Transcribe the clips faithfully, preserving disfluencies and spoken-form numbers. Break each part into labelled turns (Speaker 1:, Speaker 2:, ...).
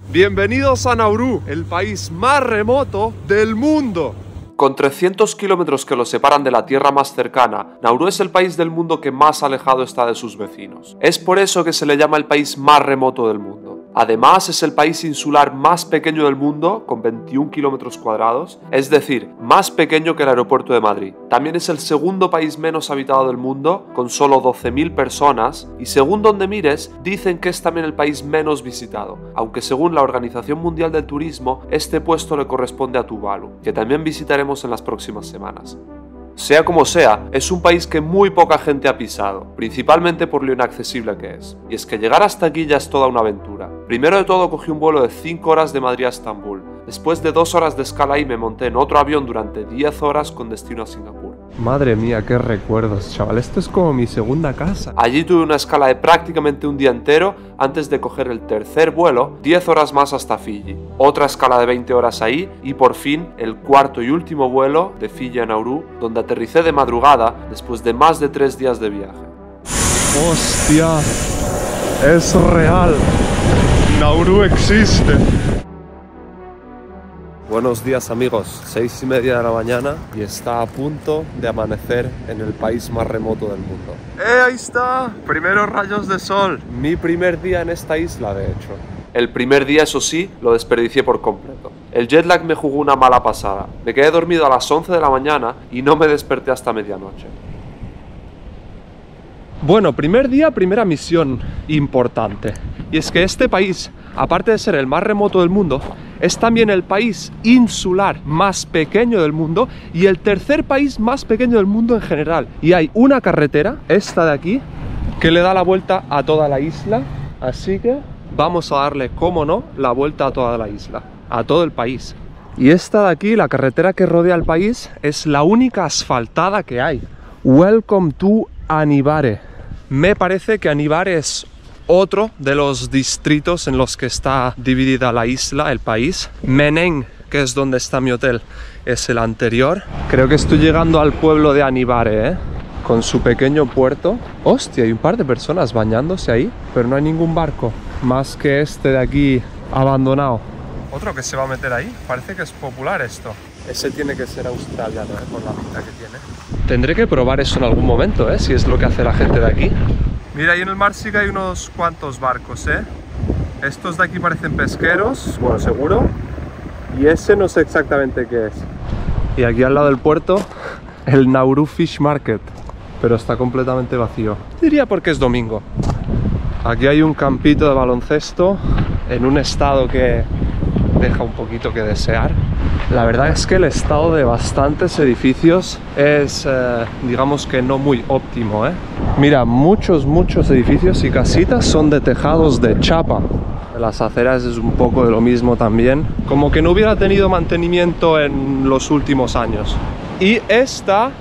Speaker 1: Bienvenidos a Nauru, el país más remoto del mundo. Con trescientos kilómetros que lo separan de la tierra más cercana, Nauru es el país del mundo que más alejado está de sus vecinos. Es por eso que se le llama el país más remoto del mundo. Además, es el país insular más pequeño del mundo, con veintiún kilómetros cuadrados, es decir, más pequeño que el aeropuerto de Madrid. También es el segundo país menos habitado del mundo, con solo doce mil personas, y según donde mires, dicen que es también el país menos visitado, aunque según la Organización Mundial del Turismo, este puesto le corresponde a Tuvalu, que también visitaremos en las próximas semanas. Sea como sea, es un país que muy poca gente ha pisado, principalmente por lo inaccesible que es. Y es que llegar hasta aquí ya es toda una aventura. Primero de todo cogí un vuelo de cinco horas de Madrid a Estambul. Después de dos horas de escala ahí me monté en otro avión durante diez horas con destino a Singapur.
Speaker 2: Madre mía, qué recuerdos, chaval. Esto es como mi segunda casa.
Speaker 1: Allí tuve una escala de prácticamente un día entero antes de coger el tercer vuelo, diez horas más hasta Fiji. Otra escala de veinte horas ahí y por fin el cuarto y último vuelo de Fiji a Nauru, donde aterricé de madrugada después de más de tres días de viaje.
Speaker 2: ¡Hostia! ¡Es real! ¡Nauru existe! Buenos días amigos, seis y media de la mañana y está a punto de amanecer en el país más remoto del mundo.
Speaker 1: ¡Eh, ahí está! Primeros rayos de sol.
Speaker 2: Mi primer día en esta isla, de hecho.
Speaker 1: El primer día, eso sí, lo desperdicié por completo. El jet lag me jugó una mala pasada. Me quedé dormido a las once de la mañana y no me desperté hasta medianoche.
Speaker 2: Bueno, primer día, primera misión importante. Y es que este país, aparte de ser el más remoto del mundo, es también el país insular más pequeño del mundo y el tercer país más pequeño del mundo en general. Y hay una carretera, esta de aquí, que le da la vuelta a toda la isla. Así que vamos a darle, cómo no, la vuelta a toda la isla, a todo el país. Y esta de aquí, la carretera que rodea el país, es la única asfaltada que hay. Welcome to Anibare. Me parece que Anibare es otro de los distritos en los que está dividida la isla, el país. Meneng, que es donde está mi hotel, es el anterior. Creo que estoy llegando al pueblo de Anibare, ¿eh? Con su pequeño puerto. Hostia, hay un par de personas bañándose ahí, pero no hay ningún barco, más que este de aquí abandonado. Otro que se va a meter ahí, parece que es popular esto. Ese tiene que ser australiano, ¿eh? Por la pinta que tiene. Tendré que probar eso en algún momento, ¿eh? Si es lo que hace la gente de aquí. Mira, ahí en el mar sí que hay unos cuantos barcos, ¿eh? Estos de aquí parecen pesqueros, bueno, seguro. Y ese no sé exactamente qué es. Y aquí al lado del puerto, el Nauru Fish Market. Pero está completamente vacío. Diría porque es domingo. Aquí hay un campito de baloncesto en un estado que deja un poquito que desear. La verdad es que el estado de bastantes edificios es, eh, digamos que no muy óptimo, ¿eh? Mira, muchos, muchos edificios y casitas son de tejados de chapa. Las aceras es un poco de lo mismo también. Como que no hubiera tenido mantenimiento en los últimos años. Y esta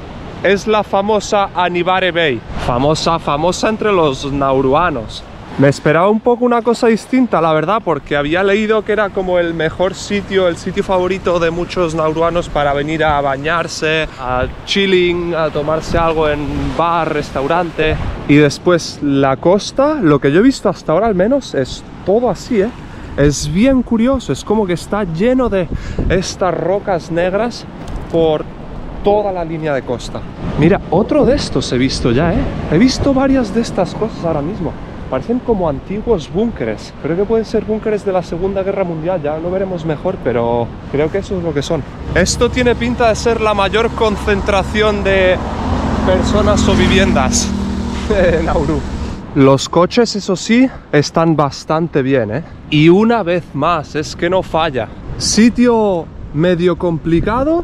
Speaker 2: es la famosa Anibare Bay. Famosa, famosa entre los nauruanos. Me esperaba un poco una cosa distinta, la verdad, porque había leído que era como el mejor sitio, el sitio favorito de muchos nauruanos para venir a bañarse, a chilling, a tomarse algo en bar, restaurante. Y después la costa, lo que yo he visto hasta ahora al menos, es todo así, ¿eh? Es bien curioso, es como que está lleno de estas rocas negras por toda la línea de costa. Mira, otro de estos he visto ya, ¿eh? He visto varias de estas cosas ahora mismo. Parecen como antiguos búnkeres. Creo que pueden ser búnkeres de la Segunda Guerra Mundial. Ya lo veremos mejor, pero creo que eso es lo que son. Esto tiene pinta de ser la mayor concentración de personas o viviendas en Nauru. Los coches, eso sí, están bastante bien, ¿eh? Y una vez más, es que no falla. Sitio medio complicado.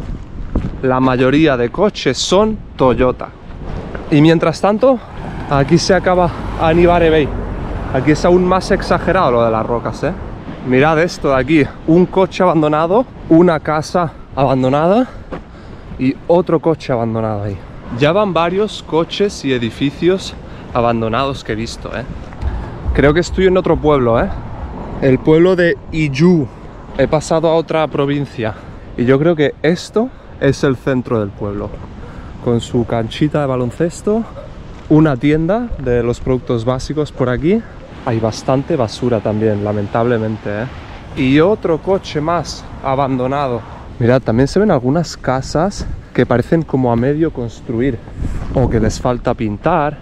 Speaker 2: La mayoría de coches son Toyota. Y mientras tanto, aquí se acaba Anibare Bay. Aquí es aún más exagerado lo de las rocas, ¿eh? Mirad esto de aquí. Un coche abandonado, una casa abandonada y otro coche abandonado ahí. Ya van varios coches y edificios abandonados que he visto, ¿eh? Creo que estoy en otro pueblo, ¿eh? El pueblo de Iyu. He pasado a otra provincia. Y yo creo que esto es el centro del pueblo. Con su canchita de baloncesto, una tienda de los productos básicos por aquí hay bastante basura también, lamentablemente, ¿eh? Y otro coche más abandonado. Mirad, también se ven algunas casas que parecen como a medio construir o que les falta pintar.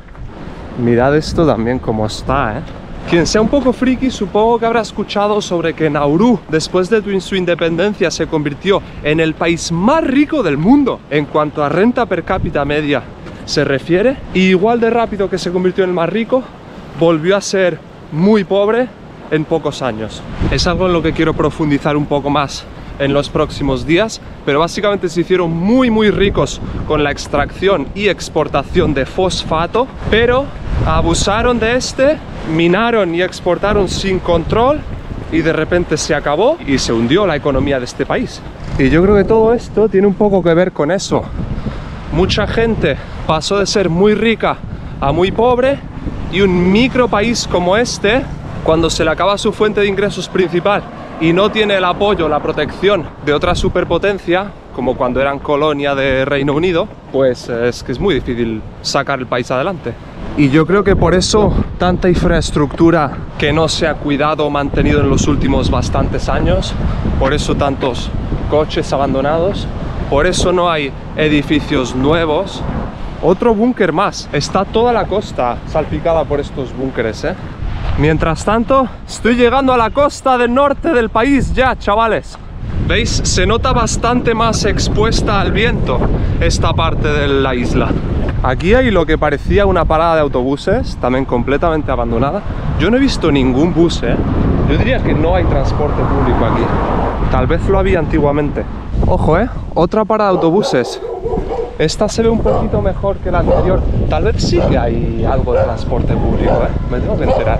Speaker 2: Mirad esto también como está, ¿eh? Quien sea un poco friki supongo que habrá escuchado sobre que Nauru, después de su independencia, se convirtió en el país más rico del mundo en cuanto a renta per cápita media se refiere, y igual de rápido que se convirtió en el más rico, volvió a ser muy pobre en pocos años. Es algo en lo que quiero profundizar un poco más en los próximos días, pero básicamente se hicieron muy muy ricos con la extracción y exportación de fosfato, pero abusaron de este, minaron y exportaron sin control y de repente se acabó y se hundió la economía de este país. Y yo creo que todo esto tiene un poco que ver con eso. Mucha gente pasó de ser muy rica a muy pobre, y un micro país como este, cuando se le acaba su fuente de ingresos principal y no tiene el apoyo, la protección de otra superpotencia, como cuando eran colonia de Reino Unido, pues es que es muy difícil sacar el país adelante. Y yo creo que por eso tanta infraestructura que no se ha cuidado o mantenido en los últimos bastantes años, por eso tantos coches abandonados, por eso no hay edificios nuevos. Otro búnker más, está toda la costa salpicada por estos búnkeres, ¿eh? Mientras tanto, estoy llegando a la costa del norte del país ya, chavales. ¿Veis? Se nota bastante más expuesta al viento esta parte de la isla. Aquí hay lo que parecía una parada de autobuses, también completamente abandonada. Yo no he visto ningún bus, ¿eh? Yo diría que no hay transporte público aquí. Tal vez lo había antiguamente. Ojo, ¿eh? Otra parada de autobuses. Esta se ve un poquito mejor que la anterior. Tal vez sí que hay algo de transporte público, ¿eh? Me tengo que enterar.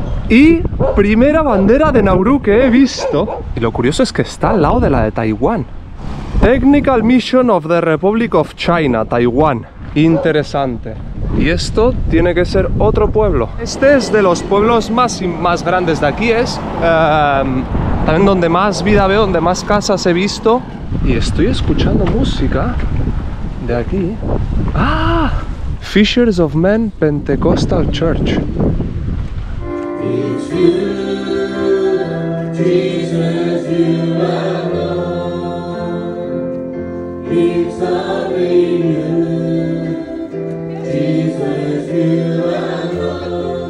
Speaker 2: Y primera bandera de Nauru que he visto. Y lo curioso es que está al lado de la de Taiwán. Technical Mission of the Republic of China, Taiwán. Interesante. Y esto tiene que ser otro pueblo. Este es de los pueblos más, más grandes de aquí. Es eh, también donde más vida veo, donde más casas he visto. Y estoy escuchando música de aquí. ¡Ah! Fishers of Men Pentecostal Church. It's you, Jesus, you alone. It's only you, Jesus, you alone.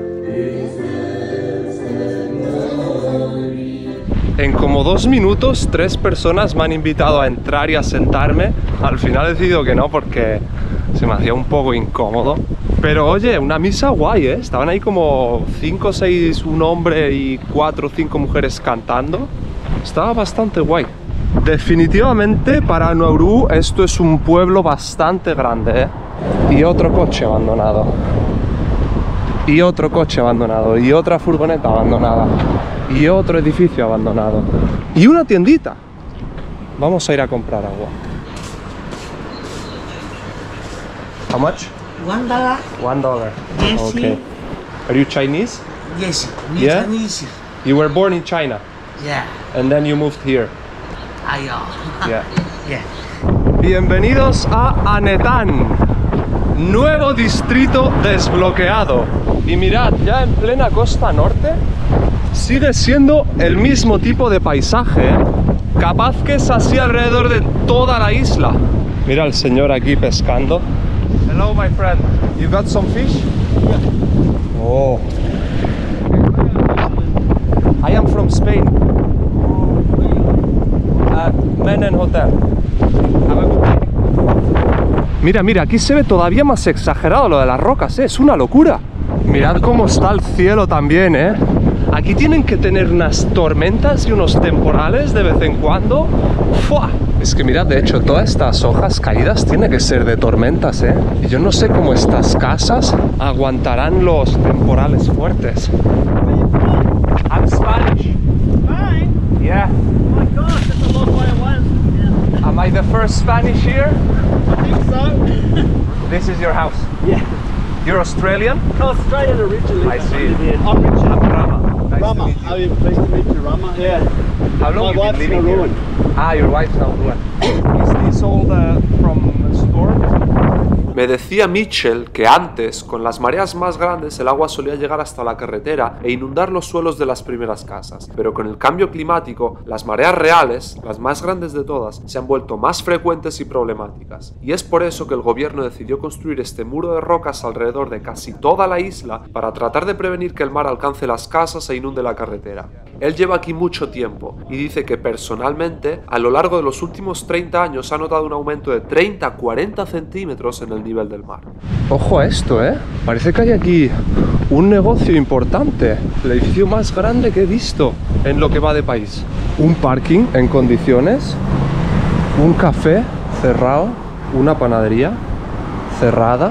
Speaker 2: En como dos minutos, tres personas me han invitado a entrar y a sentarme. Al final he decidido que no porque se me hacía un poco incómodo. Pero oye, una misa guay, ¿eh? Estaban ahí como cinco o seis, un hombre y cuatro o cinco mujeres cantando. Estaba bastante guay. Definitivamente para Nauru esto es un pueblo bastante grande, ¿eh? Y otro coche abandonado. Y otro coche abandonado. Y otra furgoneta abandonada. Y otro edificio abandonado. Y una tiendita. Vamos a ir a comprar agua. How much?
Speaker 3: One dollar.
Speaker 2: One dollar.
Speaker 3: Yes.
Speaker 2: Okay. Are you Chinese?
Speaker 3: Yes. We
Speaker 2: Yeah?
Speaker 3: Chinese.
Speaker 2: You were born in China
Speaker 3: Yeah.
Speaker 2: and then you moved here.
Speaker 3: I uh,
Speaker 2: Yeah.
Speaker 3: yeah.
Speaker 2: Bienvenidos a Anetan. Nuevo distrito desbloqueado. Y mirad, ya en plena costa norte sigue siendo el mismo tipo de paisaje, ¿eh? Capaz que es así alrededor de toda la isla. Mira al señor aquí pescando. Hello, my friend. You got some fish? Yeah. Oh. I am from Spain. Uh, Menen Hotel. Have a good day. Mira, mira, aquí se ve todavía más exagerado lo de las rocas, ¿eh? Es una locura. Mirad cómo está el cielo también, ¿eh? Aquí tienen que tener unas tormentas y unos temporales de vez en cuando. ¡Fua! Es que mirad, de hecho, todas estas hojas caídas tienen que ser de tormentas, ¿eh? Y yo no sé cómo estas casas aguantarán los temporales fuertes. I'm Spanish.
Speaker 4: Fine.
Speaker 2: Yeah.
Speaker 4: Oh my gosh, that's a long way away. Yeah.
Speaker 2: Am I the first Spanish here?
Speaker 4: I think so.
Speaker 2: This is your house.
Speaker 4: Yeah.
Speaker 2: You're Australian?
Speaker 4: Australian originally.
Speaker 2: I see.
Speaker 4: I'm Richard.
Speaker 2: I'm Rama. Nice
Speaker 4: Rama.
Speaker 2: to meet you.
Speaker 4: How are you? Pleased to meet you, Rama. Yeah.
Speaker 2: How long
Speaker 4: My
Speaker 2: have you
Speaker 4: wife's
Speaker 2: been living
Speaker 4: Nauruan.
Speaker 2: here? Ah, your wife's Nauruan. Is this all the, from stores?
Speaker 1: Me decía Mitchell que antes, con las mareas más grandes, el agua solía llegar hasta la carretera e inundar los suelos de las primeras casas, pero con el cambio climático, las mareas reales, las más grandes de todas, se han vuelto más frecuentes y problemáticas. Y es por eso que el gobierno decidió construir este muro de rocas alrededor de casi toda la isla para tratar de prevenir que el mar alcance las casas e inunde la carretera. Él lleva aquí mucho tiempo y dice que personalmente, a lo largo de los últimos treinta años ha notado un aumento de treinta a cuarenta centímetros en el nivel del mar.
Speaker 2: Ojo a esto, ¿eh? Parece que hay aquí un negocio importante, el edificio más grande que he visto en lo que va de país. Un parking en condiciones, un café cerrado, una panadería cerrada,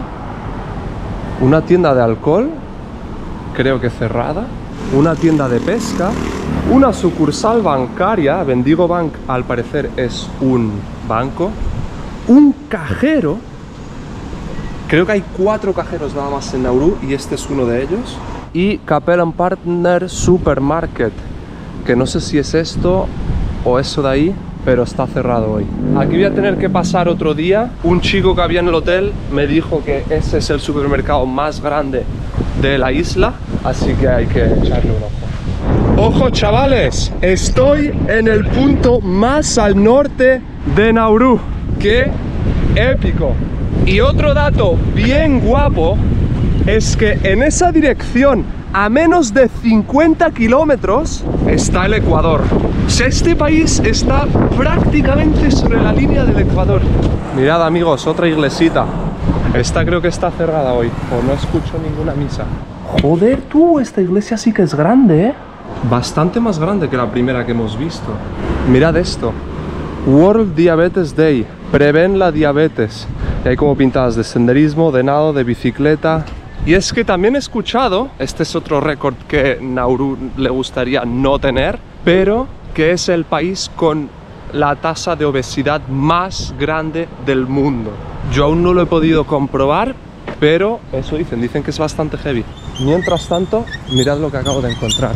Speaker 2: una tienda de alcohol, creo que cerrada, una tienda de pesca, una sucursal bancaria, Bendigo Bank al parecer es un banco, un cajero, creo que hay cuatro cajeros nada más en Nauru y este es uno de ellos, y Capel and Partner Supermarket, que no sé si es esto o eso de ahí, pero está cerrado hoy. Aquí voy a tener que pasar otro día. Un chico que había en el hotel me dijo que ese es el supermercado más grande de la isla, así que hay que echarle un ojo. Ojo chavales, estoy en el punto más al norte de Nauru. ¡Qué épico! Y otro dato bien guapo es que en esa dirección, a menos de cincuenta kilómetros, está el Ecuador. O sea, este país está prácticamente sobre la línea del Ecuador. Mirad amigos, otra iglesita. Esta creo que está cerrada hoy, o no escucho ninguna misa. Joder tú, esta iglesia sí que es grande, ¿eh? Bastante más grande que la primera que hemos visto. Mirad esto. World Diabetes Day. Prevén la diabetes. Y hay como pintadas de senderismo, de nado, de bicicleta. Y es que también he escuchado, este es otro récord que Nauru le gustaría no tener, pero que es el país con la tasa de obesidad más grande del mundo. Yo aún no lo he podido comprobar, pero eso dicen, dicen que es bastante heavy. Mientras tanto, mirad lo que acabo de encontrar.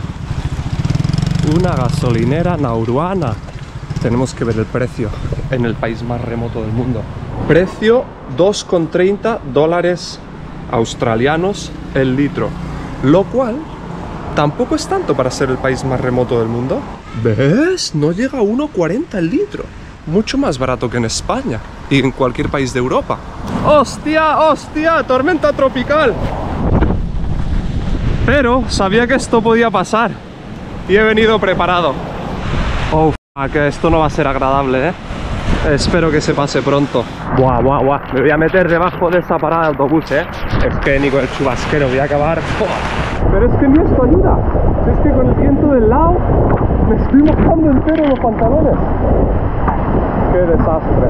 Speaker 2: Una gasolinera nauruana. Tenemos que ver el precio en el país más remoto del mundo. Precio dos con treinta dólares australianos el litro, lo cual tampoco es tanto para ser el país más remoto del mundo. ¿Ves? No llega a uno cuarenta el litro. Mucho más barato que en España y en cualquier país de Europa. ¡Hostia, hostia! ¡Tormenta tropical! Pero sabía que esto podía pasar y he venido preparado. Oh, que esto no va a ser agradable, ¿eh? Espero que se pase pronto. Buah, buah, buah. Me voy a meter debajo de esa parada de autobús, ¿eh? Es que ni con el chubasquero voy a acabar. ¡Buah! Pero es que ni esto ayuda. Es que con el viento del lado me estoy mojando entero los pantalones. ¡Qué desastre!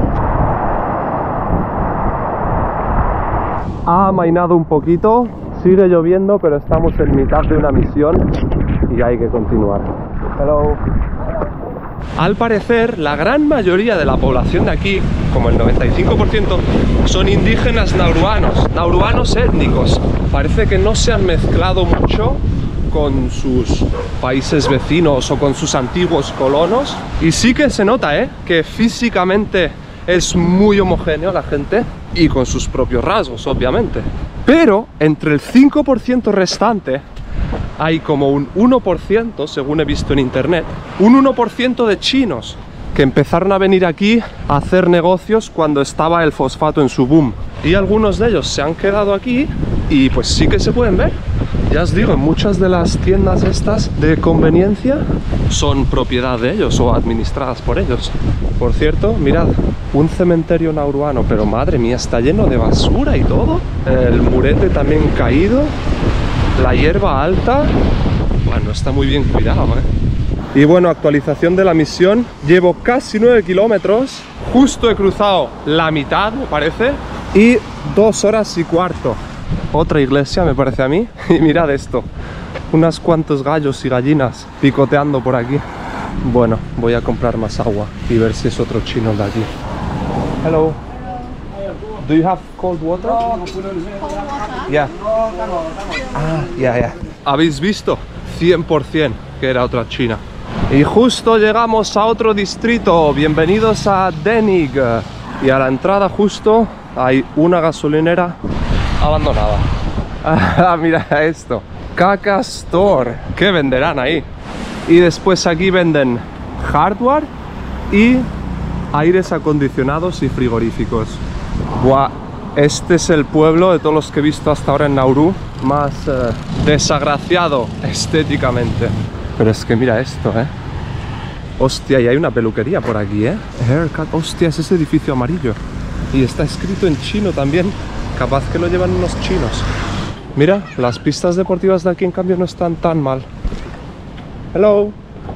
Speaker 2: Ha amainado un poquito. Sigue lloviendo, pero estamos en mitad de una misión y hay que continuar. Hello. Al parecer, la gran mayoría de la población de aquí, como el noventa y cinco por ciento, son indígenas nauruanos, nauruanos étnicos. Parece que no se han mezclado mucho con sus países vecinos o con sus antiguos colonos. Y sí que se nota, ¿eh? Que físicamente es muy homogéneo la gente y con sus propios rasgos, obviamente. Pero entre el cinco por ciento restante hay como un uno por ciento, según he visto en internet, un uno por ciento de chinos que empezaron a venir aquí a hacer negocios cuando estaba el fosfato en su boom. Y algunos de ellos se han quedado aquí y pues sí que se pueden ver. Ya os digo, muchas de las tiendas estas de conveniencia son propiedad de ellos o administradas por ellos. Por cierto, mirad, un cementerio nauruano, pero madre mía, está lleno de basura y todo. El murete también caído. La hierba alta, bueno, está muy bien cuidado, ¿eh? Y bueno, actualización de la misión. Llevo casi nueve kilómetros. Justo he cruzado la mitad, me parece. Y dos horas y cuarto. Otra iglesia, me parece a mí. Y mirad esto. Unas cuantos gallos y gallinas picoteando por aquí. Bueno, voy a comprar más agua y ver si es otro chino de aquí. Hello. Do you have cold water? Yeah. Ah, yeah, yeah. ¿Habéis visto? cien por cien que era otra china. Y justo llegamos a otro distrito. Bienvenidos a Denig. Y a la entrada justo hay una gasolinera abandonada. Ah, mira esto, Caca Store. ¿Qué venderán ahí? Y después aquí venden hardware y aires acondicionados y frigoríficos. Buah, este es el pueblo de todos los que he visto hasta ahora en Nauru más eh, desagraciado estéticamente. Pero es que mira esto, eh. Hostia, y hay una peluquería por aquí, eh. Haircut, hostia, es ese edificio amarillo. Y está escrito en chino también. Capaz que lo llevan unos chinos. Mira, las pistas deportivas de aquí en cambio no están tan mal. Hello.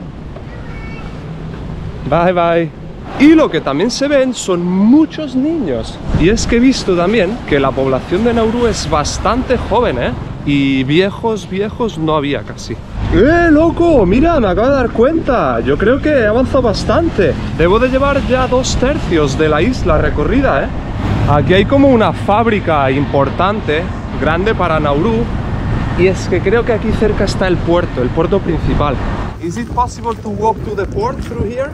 Speaker 2: Bye bye. Y lo que también se ven son muchos niños. Y es que he visto también que la población de Nauru es bastante joven, ¿eh? Y viejos, viejos no había casi. ¡Eh, loco! Mira, me acabo de dar cuenta. Yo creo que he avanzado bastante. Debo de llevar ya dos tercios de la isla recorrida, ¿eh? Aquí hay como una fábrica importante, grande para Nauru. Y es que creo que aquí cerca está el puerto, el puerto principal. ¿Es it possible to walk to the port through here?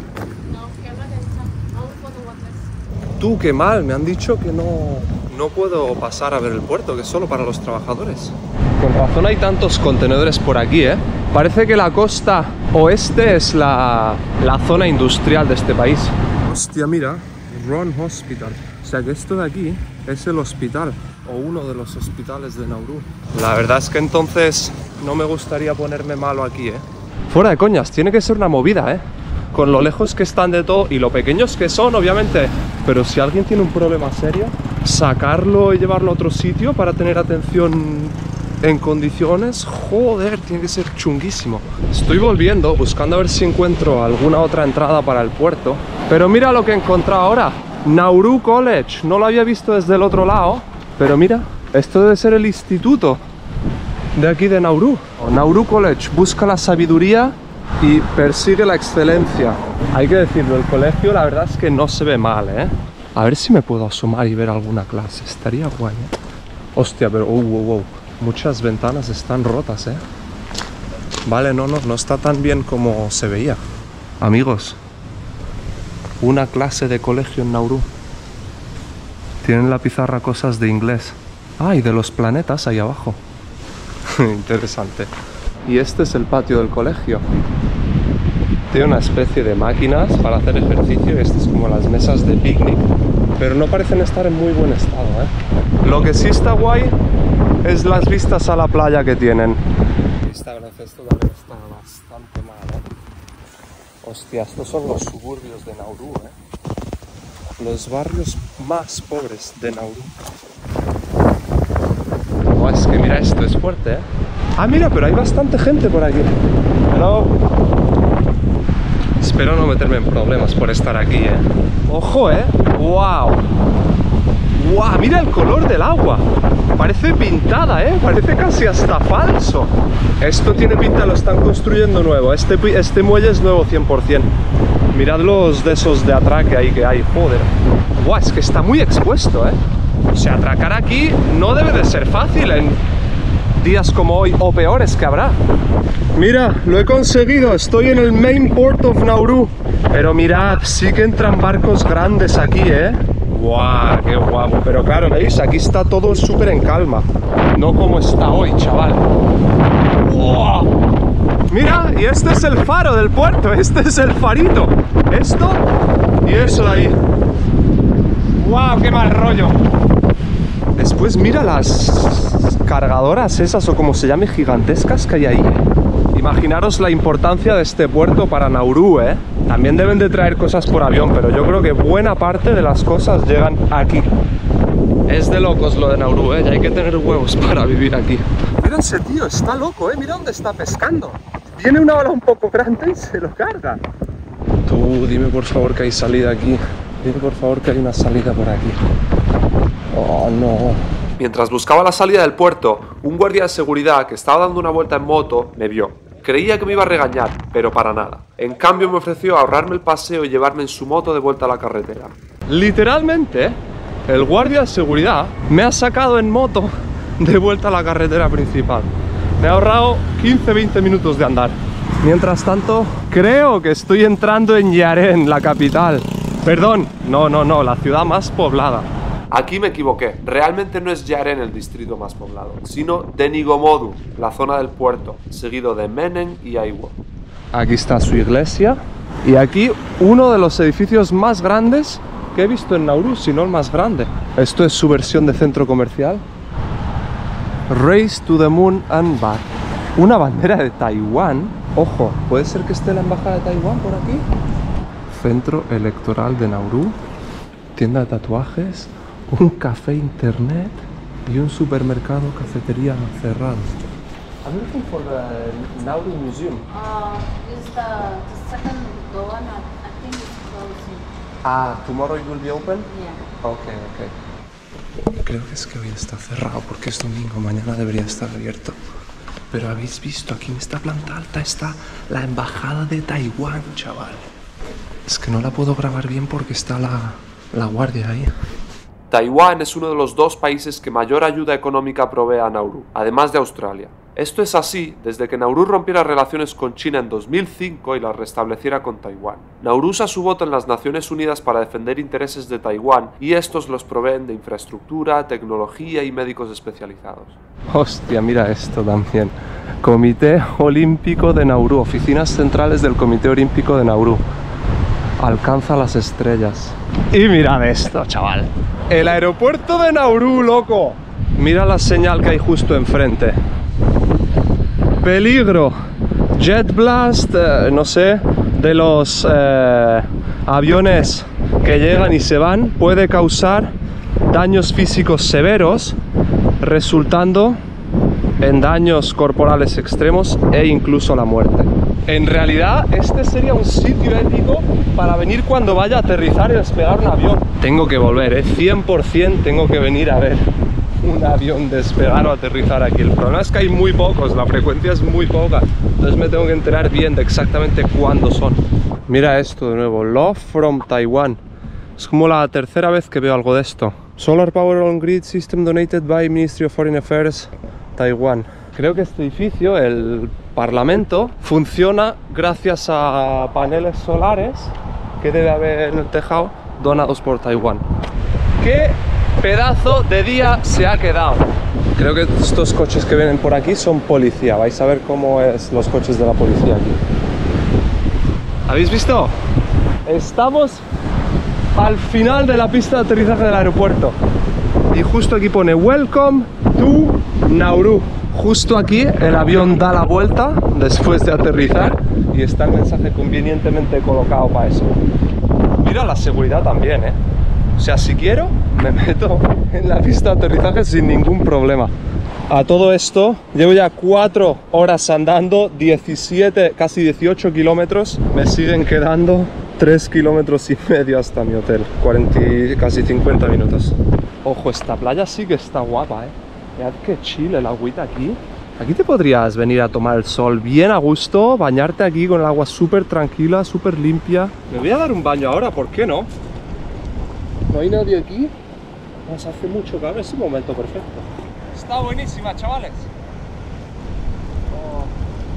Speaker 2: Tú, qué mal, me han dicho que no, no puedo pasar a ver el puerto, que es solo para los trabajadores. Con razón hay tantos contenedores por aquí, ¿eh? Parece que la costa oeste es la, la zona industrial de este país. Hostia, mira, Ron Hospital. O sea que esto de aquí es el hospital, o uno de los hospitales de Nauru. La verdad es que entonces no me gustaría ponerme malo aquí, ¿eh? Fuera de coñas, tiene que ser una movida, ¿eh? Con lo lejos que están de todo y lo pequeños que son, obviamente. Pero si alguien tiene un problema serio, sacarlo y llevarlo a otro sitio para tener atención en condiciones, joder, tiene que ser chunguísimo. Estoy volviendo, buscando a ver si encuentro alguna otra entrada para el puerto. Pero mira lo que he encontrado ahora. Nauru College. No lo había visto desde el otro lado. Pero mira, esto debe ser el instituto de aquí de Nauru. Nauru College busca la sabiduría y persigue la excelencia. Hay que decirlo, el colegio la verdad es que no se ve mal, ¿eh? A ver si me puedo asomar y ver alguna clase. Estaría guay, ¿eh? Hostia, pero wow, wow, wow. Muchas ventanas están rotas, ¿eh? Vale, no, no, no está tan bien como se veía. Amigos, una clase de colegio en Nauru. Tienen la pizarra cosas de inglés. Ah, y de los planetas ahí abajo. Interesante. Y este es el patio del colegio. Tiene una especie de máquinas para hacer ejercicio y estas es como las mesas de picnic, pero no parecen estar en muy buen estado, ¿eh? Lo que sí está guay es las vistas a la playa que tienen. Esta gracia, esto también está bastante mal, ¿eh? Hostia, estos son los suburbios de Nauru, ¿eh? Los barrios más pobres de Nauru. Oh, es que mira, esto es fuerte, ¿eh? Ah, mira, pero hay bastante gente por aquí. Hello. Espero no meterme en problemas por estar aquí, ¿eh? ¡Ojo, eh! ¡Wow! ¡Wow! Mira el color del agua. Parece pintada, ¿eh? Parece casi hasta falso. Esto tiene pinta, lo están construyendo nuevo. Este, este muelle es nuevo cien por cien. Mirad los de esos de atraque ahí que hay. Joder. ¡Wow! Es que está muy expuesto, ¿eh? O sea, atracar aquí no debe de ser fácil en días como hoy, o peores que habrá. Mira, lo he conseguido, estoy en el main port of Nauru. Pero mirad, sí que entran barcos grandes aquí, ¿eh? ¡Guau! ¡Qué guapo! Pero claro, ¿veis? Aquí está todo súper en calma. No como está hoy, chaval. ¡Wow! Mira, y este es el faro del puerto, este es el farito. Esto y eso de ahí. ¡Guau! ¡Qué mal rollo! Después mira las cargadoras esas, o como se llame, gigantescas que hay ahí. Imaginaros la importancia de este puerto para Nauru, ¿eh? También deben de traer cosas por avión, pero yo creo que buena parte de las cosas llegan aquí. Es de locos lo de Nauru, ¿eh? Ya hay que tener huevos para vivir aquí. Mira ese tío, está loco, ¿eh? Mira dónde está pescando. Viene una ola un poco grande y se lo carga. Tú, dime por favor que hay salida aquí. Dime por favor que hay una salida por aquí. Oh, no.
Speaker 1: Mientras buscaba la salida del puerto, un guardia de seguridad que estaba dando una vuelta en moto me vio. Creía que me iba a regañar, pero para nada. En cambio me ofreció ahorrarme el paseo y llevarme en su moto de vuelta a la carretera.
Speaker 2: Literalmente, el guardia de seguridad me ha sacado en moto de vuelta a la carretera principal. Me ha ahorrado quince a veinte minutos de andar. Mientras tanto, creo que estoy entrando en Yaren, la capital. Perdón, no, no, no, la ciudad más poblada.
Speaker 1: Aquí me equivoqué, realmente no es Yaren el distrito más poblado, sino Denigomodu, la zona del puerto, seguido de Menen y Aiwo.
Speaker 2: Aquí está su iglesia y aquí uno de los edificios más grandes que he visto en Nauru, si no el más grande. Esto es su versión de centro comercial. Race to the Moon and Back. Una bandera de Taiwán. Ojo, ¿puede ser que esté la embajada de Taiwán por aquí? Centro electoral de Nauru. Tienda de tatuajes. Un café internet. Y un supermercado, cafetería cerrado. I'm looking for the Nauru Museum.
Speaker 5: Uh, is the, the second the one I, I think it's closing.
Speaker 2: Ah, tomorrow it will be open?
Speaker 5: Yeah.
Speaker 2: Ok, ok. Creo que es que hoy está cerrado porque es domingo, mañana debería estar abierto. Pero habéis visto, aquí en esta planta alta está la embajada de Taiwán, chaval. Es que no la puedo grabar bien porque está la, la guardia ahí.
Speaker 1: Taiwán es uno de los dos países que mayor ayuda económica provee a Nauru, además de Australia. Esto es así desde que Nauru rompiera relaciones con China en dos mil cinco y las restableciera con Taiwán. Nauru usa su voto en las Naciones Unidas para defender intereses de Taiwán y estos los proveen de infraestructura, tecnología y médicos especializados.
Speaker 2: Hostia, mira esto también. Comité Olímpico de Nauru, oficinas centrales del Comité Olímpico de Nauru. Alcanza las estrellas. Y mirad esto, chaval. El aeropuerto de Nauru, loco. Mira la señal que hay justo enfrente. Peligro. Jet blast, eh, no sé, de los eh, aviones que llegan y se van, puede causar daños físicos severos, resultando en daños corporales extremos e incluso la muerte. En realidad, este sería un sitio ético para venir cuando vaya a aterrizar y despegar un avión. Tengo que volver, ¿eh? cien por cien tengo que venir a ver un avión despegar o aterrizar aquí. El problema es que hay muy pocos, la frecuencia es muy poca. Entonces me tengo que enterar bien de exactamente cuándo son. Mira esto de nuevo, Love from Taiwan. Es como la tercera vez que veo algo de esto. Solar Power on Grid System donated by Ministry of Foreign Affairs, Taiwan. Creo que este edificio, el Parlamento, funciona gracias a paneles solares que debe haber en el tejado donados por Taiwán. ¿Qué pedazo de día se ha quedado? Creo que estos coches que vienen por aquí son policía. Vais a ver cómo es los coches de la policía aquí. ¿Habéis visto? Estamos al final de la pista de aterrizaje del aeropuerto. Y justo aquí pone Welcome to Nauru. Justo aquí el avión da la vuelta después de aterrizar y está el mensaje convenientemente colocado para eso. Mira la seguridad también, ¿eh? O sea, si quiero, me meto en la pista de aterrizaje sin ningún problema. A todo esto, llevo ya cuatro horas andando, diecisiete, casi dieciocho kilómetros. Me siguen quedando tres kilómetros y medio hasta mi hotel, cuarenta, casi cincuenta minutos. Ojo, esta playa sí que está guapa, ¿eh? Mirad qué chill el agüita aquí. Aquí te podrías venir a tomar el sol bien a gusto, bañarte aquí con el agua súper tranquila, súper limpia. Me voy a dar un baño ahora, ¿por qué no? ¿No hay nadie aquí? Nos hace mucho calor, es un momento perfecto. Está buenísima, chavales. Oh.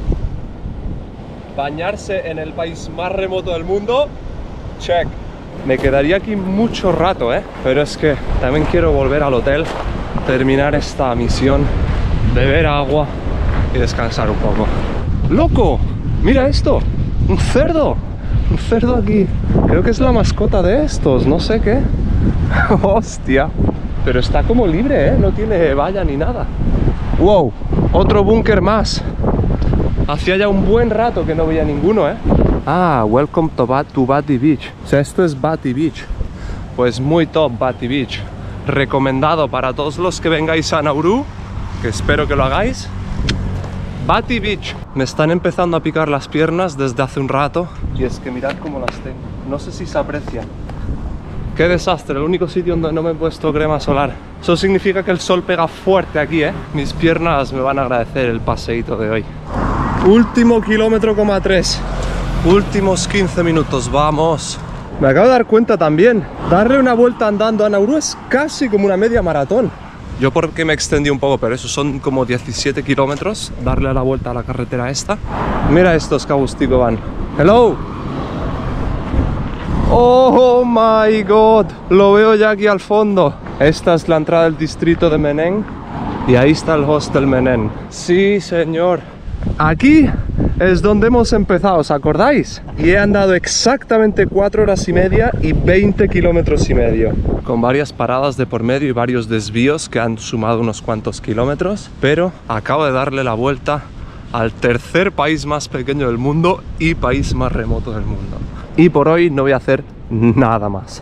Speaker 2: Bañarse en el país más remoto del mundo, check. Me quedaría aquí mucho rato, ¿eh? Pero es que también quiero volver al hotel, terminar esta misión, beber agua y descansar un poco. ¡Loco! ¡Mira esto! ¡Un cerdo! Un cerdo aquí. Creo que es la mascota de estos, no sé qué. ¡Hostia! Pero está como libre, ¿eh? No tiene valla ni nada. ¡Wow! Otro búnker más. Hacía ya un buen rato que no veía ninguno, ¿eh? Ah, welcome to, Bat to Bati Beach. O sea, esto es Bati Beach. Pues muy top Bati Beach. Recomendado para todos los que vengáis a Nauru, que espero que lo hagáis. Bati Beach. Me están empezando a picar las piernas desde hace un rato y es que mirad cómo las tengo. No sé si se aprecia. Qué desastre, el único sitio donde no me he puesto crema solar. Eso significa que el sol pega fuerte aquí, ¿eh? Mis piernas me van a agradecer el paseíto de hoy. Último kilómetro coma tres. Últimos quince minutos, vamos. Me acabo de dar cuenta también, darle una vuelta andando a Nauru es casi como una media maratón. Yo porque me extendí un poco, pero eso son como diecisiete kilómetros, darle la vuelta a la carretera esta. Mira estos que a gustico van. Hello. Oh my god, lo veo ya aquí al fondo. Esta es la entrada del distrito de Menen y ahí está el hostel Menen. Sí, señor. Aquí es donde hemos empezado, ¿os acordáis? Y he andado exactamente cuatro horas y media y veinte kilómetros y medio, con varias paradas de por medio y varios desvíos que han sumado unos cuantos kilómetros, pero acabo de darle la vuelta al tercer país más pequeño del mundo y país más remoto del mundo. Y por hoy no voy a hacer nada más.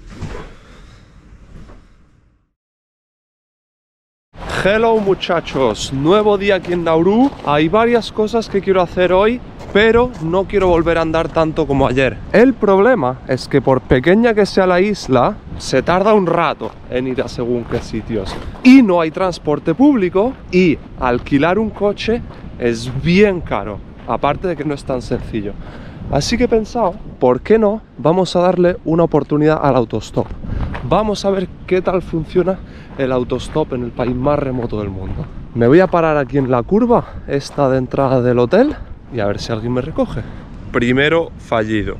Speaker 2: Hello muchachos, nuevo día aquí en Nauru. Hay varias cosas que quiero hacer hoy, pero no quiero volver a andar tanto como ayer. El problema es que por pequeña que sea la isla, se tarda un rato en ir a según qué sitios. Y no hay transporte público y alquilar un coche es bien caro, aparte de que no es tan sencillo. Así que he pensado, ¿por qué no? Vamos a darle una oportunidad al autostop. Vamos a ver qué tal funciona el autostop en el país más remoto del mundo. Me voy a parar aquí en la curva, esta de entrada del hotel, y a ver si alguien me recoge. Primero fallido.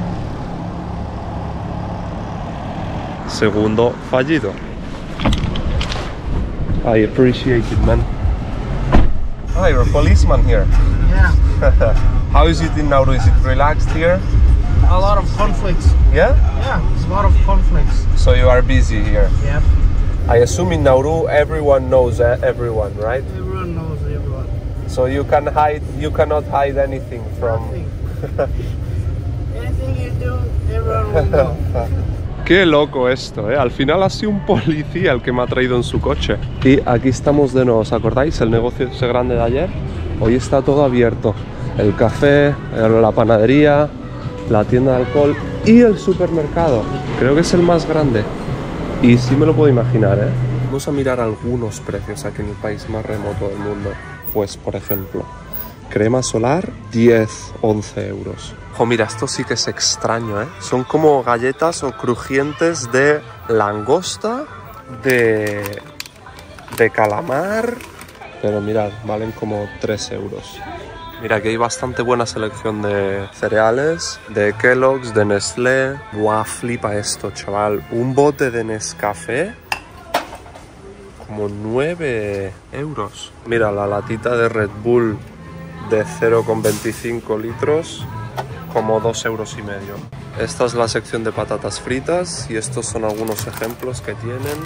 Speaker 2: Segundo fallido. I appreciate it, man. Hi, you're a policeman here.
Speaker 3: Yeah.
Speaker 2: How is it in Nauru? Is it relaxed here?
Speaker 3: A lot of conflicts.
Speaker 2: Yeah?
Speaker 3: Yeah, it's a lot of conflicts.
Speaker 2: So you are busy here.
Speaker 3: Yep.
Speaker 2: I assume in Nauru everyone knows uh, everyone, right?
Speaker 3: Everyone knows everyone.
Speaker 2: So you can hide, you cannot hide anything from...
Speaker 3: Anything you do, everyone will know.
Speaker 2: Qué loco esto, ¿eh? Al final ha sido un policía el que me ha traído en su coche. Y aquí estamos de nuevo, ¿os acordáis? El negocio ese grande de ayer. Hoy está todo abierto. El café, la panadería, la tienda de alcohol y el supermercado. Creo que es el más grande. Y sí me lo puedo imaginar, ¿eh? Vamos a mirar algunos precios aquí en el país más remoto del mundo. Pues, por ejemplo, crema solar, diez, once euros. Oh, mira, esto sí que es extraño, ¿eh? Son como galletas o crujientes de langosta, de, de calamar. Pero mirad, valen como tres euros. Mira, que hay bastante buena selección de cereales, de Kellogg's, de Nestlé. Buah, flipa esto, chaval. Un bote de Nescafé, como nueve euros. Mira, la latita de Red Bull de cero coma veinticinco litros, como dos euros y medio. Esta es la sección de patatas fritas y estos son algunos ejemplos que tienen.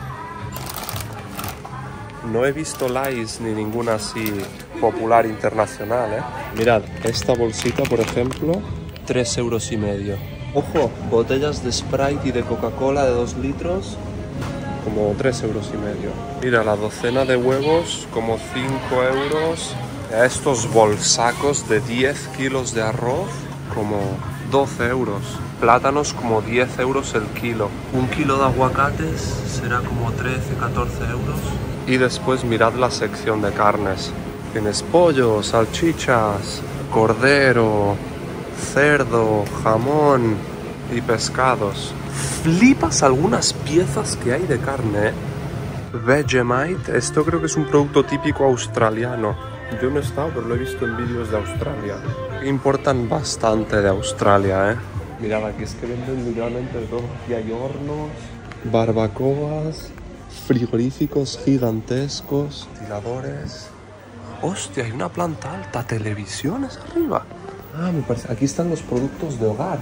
Speaker 2: No he visto Lays ni ninguna así popular internacional, ¿eh? Mirad, esta bolsita, por ejemplo, tres euros y medio. Ojo, botellas de Sprite y de Coca-Cola de dos litros, como tres euros y medio. Mira, la docena de huevos, como cinco euros. Estos bolsacos de diez kilos de arroz, como doce euros. Plátanos, como diez euros el kilo. Un kilo de aguacates será como trece, catorce euros. Y después mirad la sección de carnes. Tienes pollo, salchichas, cordero, cerdo, jamón y pescados. Flipas algunas piezas que hay de carne, ¿eh? Vegemite, esto creo que es un producto típico australiano. Yo no he estado, pero lo he visto en vídeos de Australia. Importan bastante de Australia, ¿eh? Mirad, aquí es que venden literalmente de todo. Aquí hay hornos, barbacoas, frigoríficos gigantescos, ventiladores. Hostia, hay una planta alta, televisiones arriba. Ah, me parece. Aquí están los productos de hogar.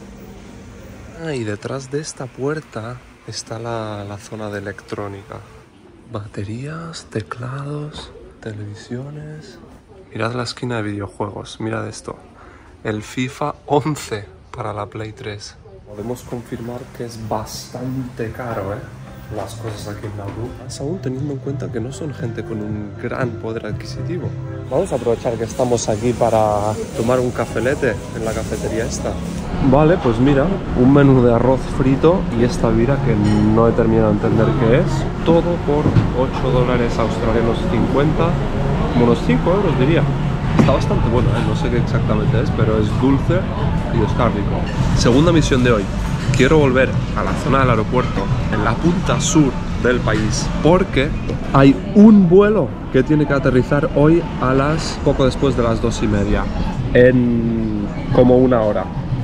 Speaker 2: Ah, y detrás de esta puerta está la, la zona de electrónica. Baterías, teclados, televisiones. Mirad la esquina de videojuegos, mirad esto. El FIFA once para la Play tres. Podemos confirmar que es bastante caro, ¿eh? Las cosas aquí en Nauru, aún teniendo en cuenta que no son gente con un gran poder adquisitivo. Vamos a aprovechar que estamos aquí para tomar un cafelete en la cafetería esta. Vale, pues mira, un menú de arroz frito y esta bebida que no he terminado de entender qué es. Todo por ocho dólares australianos cincuenta, como unos cinco euros diría. Está bastante bueno, ¿eh? No sé qué exactamente es, pero es dulce y está rico. Segunda misión de hoy. Quiero volver a la zona del aeropuerto, en la punta sur del país, porque hay un vuelo que tiene que aterrizar hoy a las poco después de las dos y media, en como una hora.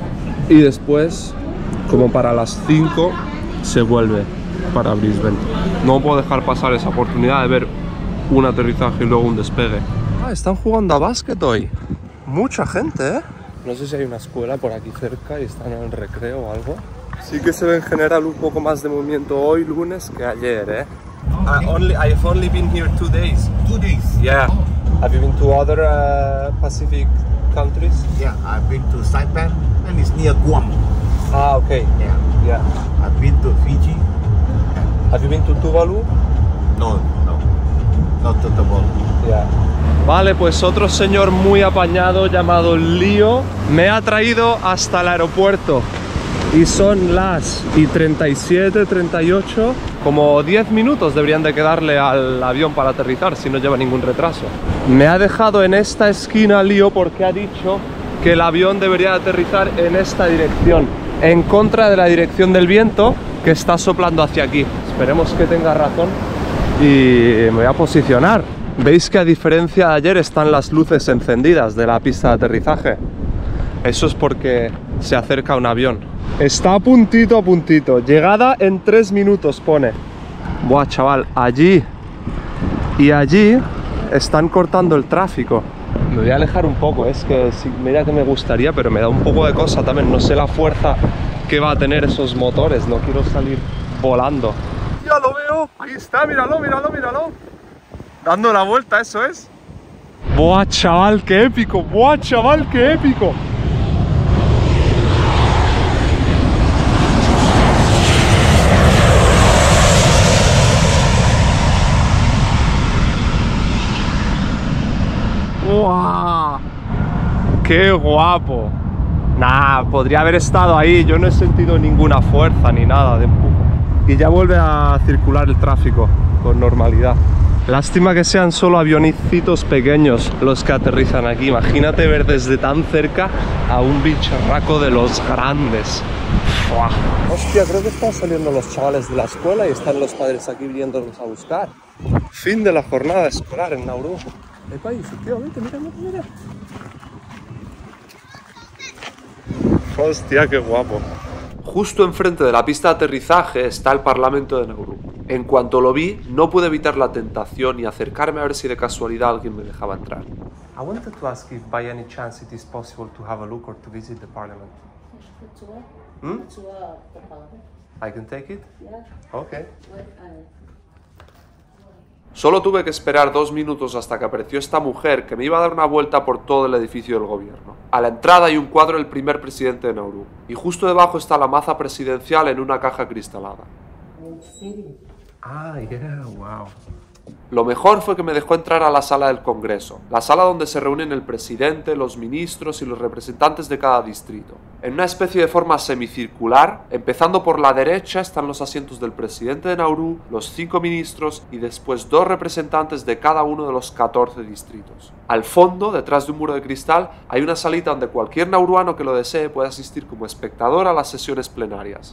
Speaker 2: y después, como para las cinco, se vuelve para Brisbane. No puedo dejar pasar esa oportunidad de ver un aterrizaje y luego un despegue. Ah, están jugando a básquet hoy. Mucha gente, ¿eh? No sé si hay una escuela por aquí cerca y están en el recreo o algo. Sí que se ve en general un poco más de movimiento hoy lunes que ayer, ¿eh? I only, I've only been here two days.
Speaker 6: Two days?
Speaker 2: Yeah. Have you been to other uh, Pacific countries?
Speaker 6: Yeah, I've been to Saipan and it's near Guam.
Speaker 2: Ah, okay.
Speaker 6: Yeah.
Speaker 2: Yeah.
Speaker 6: I've been to Fiji.
Speaker 2: Have you been to Tuvalu?
Speaker 6: No, no. Not to Tuvalu.
Speaker 2: Yeah. Vale, pues otro señor muy apañado llamado Leo me ha traído hasta el aeropuerto. Y son las y treinta y siete, treinta y ocho, como diez minutos deberían de quedarle al avión para aterrizar si no lleva ningún retraso. Me ha dejado en esta esquina Leo porque ha dicho que el avión debería aterrizar en esta dirección, en contra de la dirección del viento que está soplando hacia aquí. Esperemos que tenga razón y me voy a posicionar. Veis que a diferencia de ayer están las luces encendidas de la pista de aterrizaje. Eso es porque se acerca un avión. Está a puntito, a puntito. Llegada en tres minutos pone. Buah, chaval, allí y allí están cortando el tráfico. Me voy a alejar un poco, es que sí, mira que me gustaría, pero me da un poco de cosa también. No sé la fuerza que va a tener esos motores, no quiero salir volando. Ya lo veo, ahí está, míralo, míralo, míralo. Dando la vuelta, eso es. Buah, chaval, qué épico. Buah, chaval, qué épico. ¡Wow! ¡Qué guapo! Nah, podría haber estado ahí. Yo no he sentido ninguna fuerza ni nada de empuje. Y ya vuelve a circular el tráfico con normalidad. Lástima que sean solo avionicitos pequeños los que aterrizan aquí. Imagínate ver desde tan cerca a un bicharraco de los grandes. ¡Wow! Hostia, creo que están saliendo los chavales de la escuela y están los padres aquí viéndolos a buscar. Fin de la jornada escolar en Nauru. Epa, efectivamente, mira, mira, mira. Hostia, qué guapo.
Speaker 1: Justo enfrente de la pista de aterrizaje está el Parlamento de Nauru. En cuanto lo vi, no pude evitar la tentación y acercarme a ver si de casualidad alguien me dejaba entrar.
Speaker 2: I wanted to ask if by any chance it is possible to have a look or to visit the parliament.
Speaker 5: The tour?
Speaker 2: Hmm?
Speaker 5: The tour of the parliament?
Speaker 2: I can take it?
Speaker 5: Yeah.
Speaker 2: Okay.
Speaker 5: Wait, uh,
Speaker 1: Solo tuve que esperar dos minutos hasta que apareció esta mujer que me iba a dar una vuelta por todo el edificio del gobierno. A la entrada hay un cuadro del primer presidente de Nauru y justo debajo está la maza presidencial en una caja cristalada.
Speaker 2: Ah, yeah, wow.
Speaker 1: Lo mejor fue que me dejó entrar a la sala del Congreso, la sala donde se reúnen el presidente, los ministros y los representantes de cada distrito. En una especie de forma semicircular, empezando por la derecha están los asientos del presidente de Nauru, los cinco ministros y después dos representantes de cada uno de los catorce distritos. Al fondo, detrás de un muro de cristal, hay una salita donde cualquier nauruano que lo desee puede asistir como espectador a las sesiones plenarias.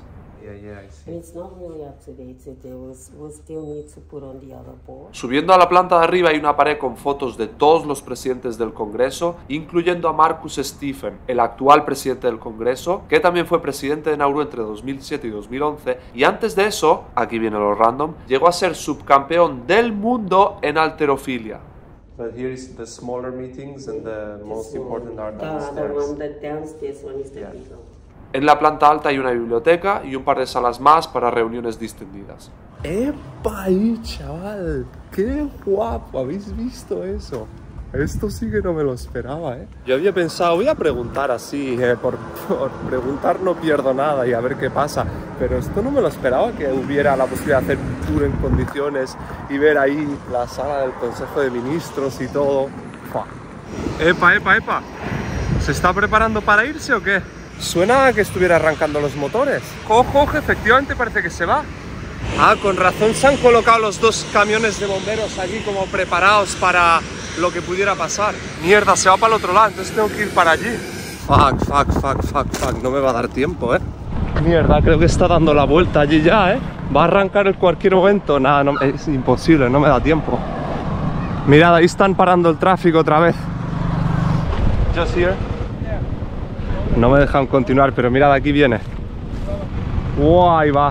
Speaker 1: Subiendo a la planta de arriba hay una pared con fotos de todos los presidentes del Congreso, incluyendo a Marcus Stephen, el actual presidente del Congreso, que también fue presidente de Nauru entre dos mil siete y dos mil once, y antes de eso, aquí viene lo random, llegó a ser subcampeón del mundo en halterofilia.
Speaker 2: But here is the smaller meetings and the most important are downstairs.
Speaker 7: The one that downstairs one is the
Speaker 2: Yeah.
Speaker 7: big one.
Speaker 1: En la planta alta hay una biblioteca y un par de salas más para reuniones distendidas.
Speaker 2: ¡Epa ahí, chaval! ¡Qué guapo! ¿Habéis visto eso? Esto sí que no me lo esperaba, ¿eh? Yo había pensado, voy a preguntar así, eh, por, por preguntar no pierdo nada y a ver qué pasa. Pero esto no me lo esperaba, que hubiera la posibilidad de hacer un tour en condiciones y ver ahí la sala del Consejo de Ministros y todo. ¡Fua! ¡Epa, epa, epa! ¿Se está preparando para irse o qué? Suena a que estuviera arrancando los motores. Ojo, ojo, efectivamente parece que se va. Ah, con razón se han colocado los dos camiones de bomberos allí como preparados para lo que pudiera pasar. Mierda, se va para el otro lado, entonces tengo que ir para allí. Fuck, fuck, fuck, fuck, fuck, no me va a dar tiempo, ¿eh? Mierda, creo que está dando la vuelta allí ya, ¿eh? ¿Va a arrancar en cualquier momento? Nada, no, es imposible, no me da tiempo. Mirad, ahí están parando el tráfico otra vez. Just here. No me dejan continuar, pero mira, de aquí viene. ¡Wow! Ahí va.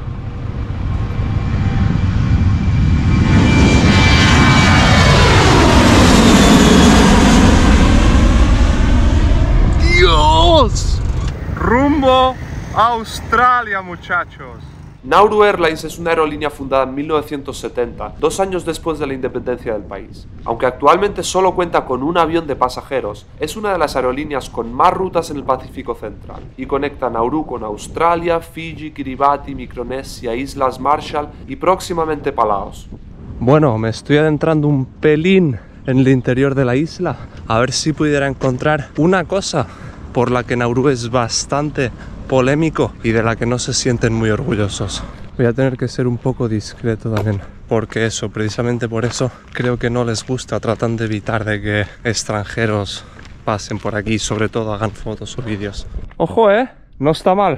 Speaker 2: ¡Dios! Rumbo a Australia, muchachos.
Speaker 1: Nauru Airlines es una aerolínea fundada en mil novecientos setenta, dos años después de la independencia del país. Aunque actualmente solo cuenta con un avión de pasajeros, es una de las aerolíneas con más rutas en el Pacífico Central y conecta Nauru con Australia, Fiji, Kiribati, Micronesia, Islas Marshall y próximamente Palaos.
Speaker 2: Bueno, me estoy adentrando un pelín en el interior de la isla, a ver si pudiera encontrar una cosa por la que Nauru es bastante polémico y de la que no se sienten muy orgullosos. Voy a tener que ser un poco discreto también, porque eso, precisamente por eso, creo que no les gusta, tratan de evitar de que extranjeros pasen por aquí y sobre todo hagan fotos o vídeos. Ojo, eh, no está mal.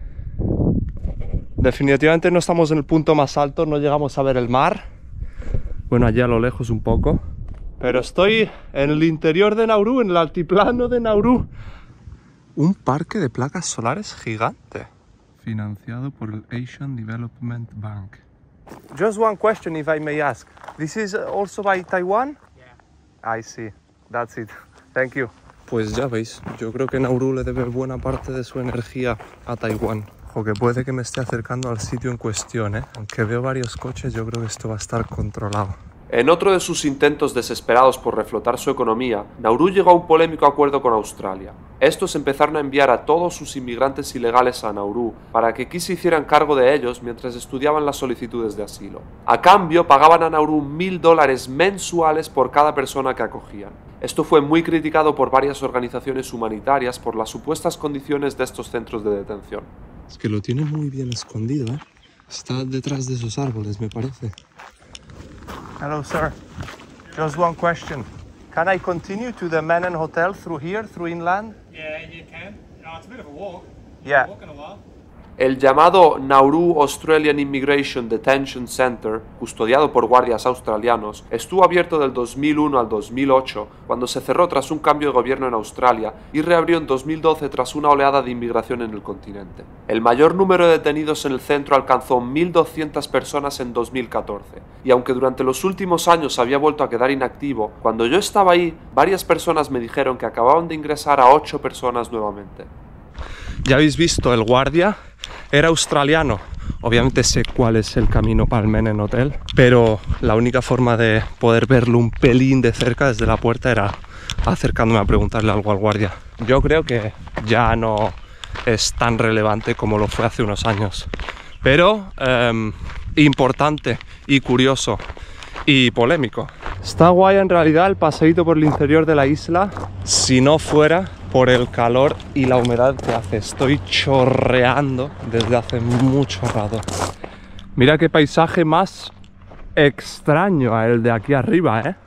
Speaker 2: Definitivamente no estamos en el punto más alto, no llegamos a ver el mar. Bueno, allá a lo lejos un poco. Pero estoy en el interior de Nauru, en el altiplano de Nauru. Un parque de placas solares gigante, financiado por el Asian Development Bank. Just one question, if I may ask. This is also by Taiwan? Yeah. I see. That's it. Thank you. Pues ya veis, yo creo que Nauru le debe buena parte de su energía a Taiwán. O que puede que me esté acercando al sitio en cuestión, ¿eh? Aunque veo varios coches, yo creo que esto va a estar controlado.
Speaker 1: En otro de sus intentos desesperados por reflotar su economía, Nauru llegó a un polémico acuerdo con Australia. Estos empezaron a enviar a todos sus inmigrantes ilegales a Nauru para que aquí se hicieran cargo de ellos mientras estudiaban las solicitudes de asilo. A cambio, pagaban a Nauru mil dólares mensuales por cada persona que acogían. Esto fue muy criticado por varias organizaciones humanitarias por las supuestas condiciones de estos centros de detención.
Speaker 2: Es que lo tiene muy bien escondido, ¿eh? Está detrás de esos árboles, me parece. Hello, sir. Just one question. Can I continue to the Mennen Hotel through here, through inland?
Speaker 3: Yeah, you can. Oh, it's a bit of a walk.
Speaker 2: Yeah.
Speaker 3: Walk in a while.
Speaker 1: El llamado Nauru Australian Immigration Detention Center, custodiado por guardias australianos, estuvo abierto del dos mil uno al dos mil ocho, cuando se cerró tras un cambio de gobierno en Australia, y reabrió en dos mil doce tras una oleada de inmigración en el continente. El mayor número de detenidos en el centro alcanzó mil doscientas personas en dos mil catorce, y aunque durante los últimos años había vuelto a quedar inactivo, cuando yo estaba ahí, varias personas me dijeron que acababan de ingresar a ocho personas nuevamente.
Speaker 2: Ya habéis visto, el guardia era australiano. Obviamente sé cuál es el camino para el Mennen Hotel, pero la única forma de poder verlo un pelín de cerca desde la puerta era acercándome a preguntarle algo al guardia. Yo creo que ya no es tan relevante como lo fue hace unos años, pero eh, importante y curioso y polémico. Está guay en realidad el paseíto por el interior de la isla, si no fuera por el calor y la humedad que hace. Estoy chorreando desde hace mucho rato. Mira qué paisaje más extraño a el de aquí arriba, ¿eh?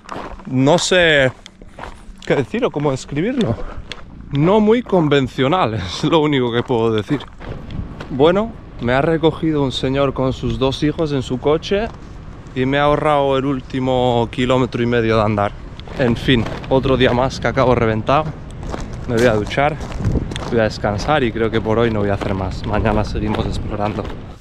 Speaker 2: No sé qué decir o cómo describirlo. No muy convencional, es lo único que puedo decir. Bueno, me ha recogido un señor con sus dos hijos en su coche y me ha ahorrado el último kilómetro y medio de andar. En fin, otro día más que acabo reventado. Me voy a duchar, voy a descansar y creo que por hoy no voy a hacer más. Mañana seguimos explorando.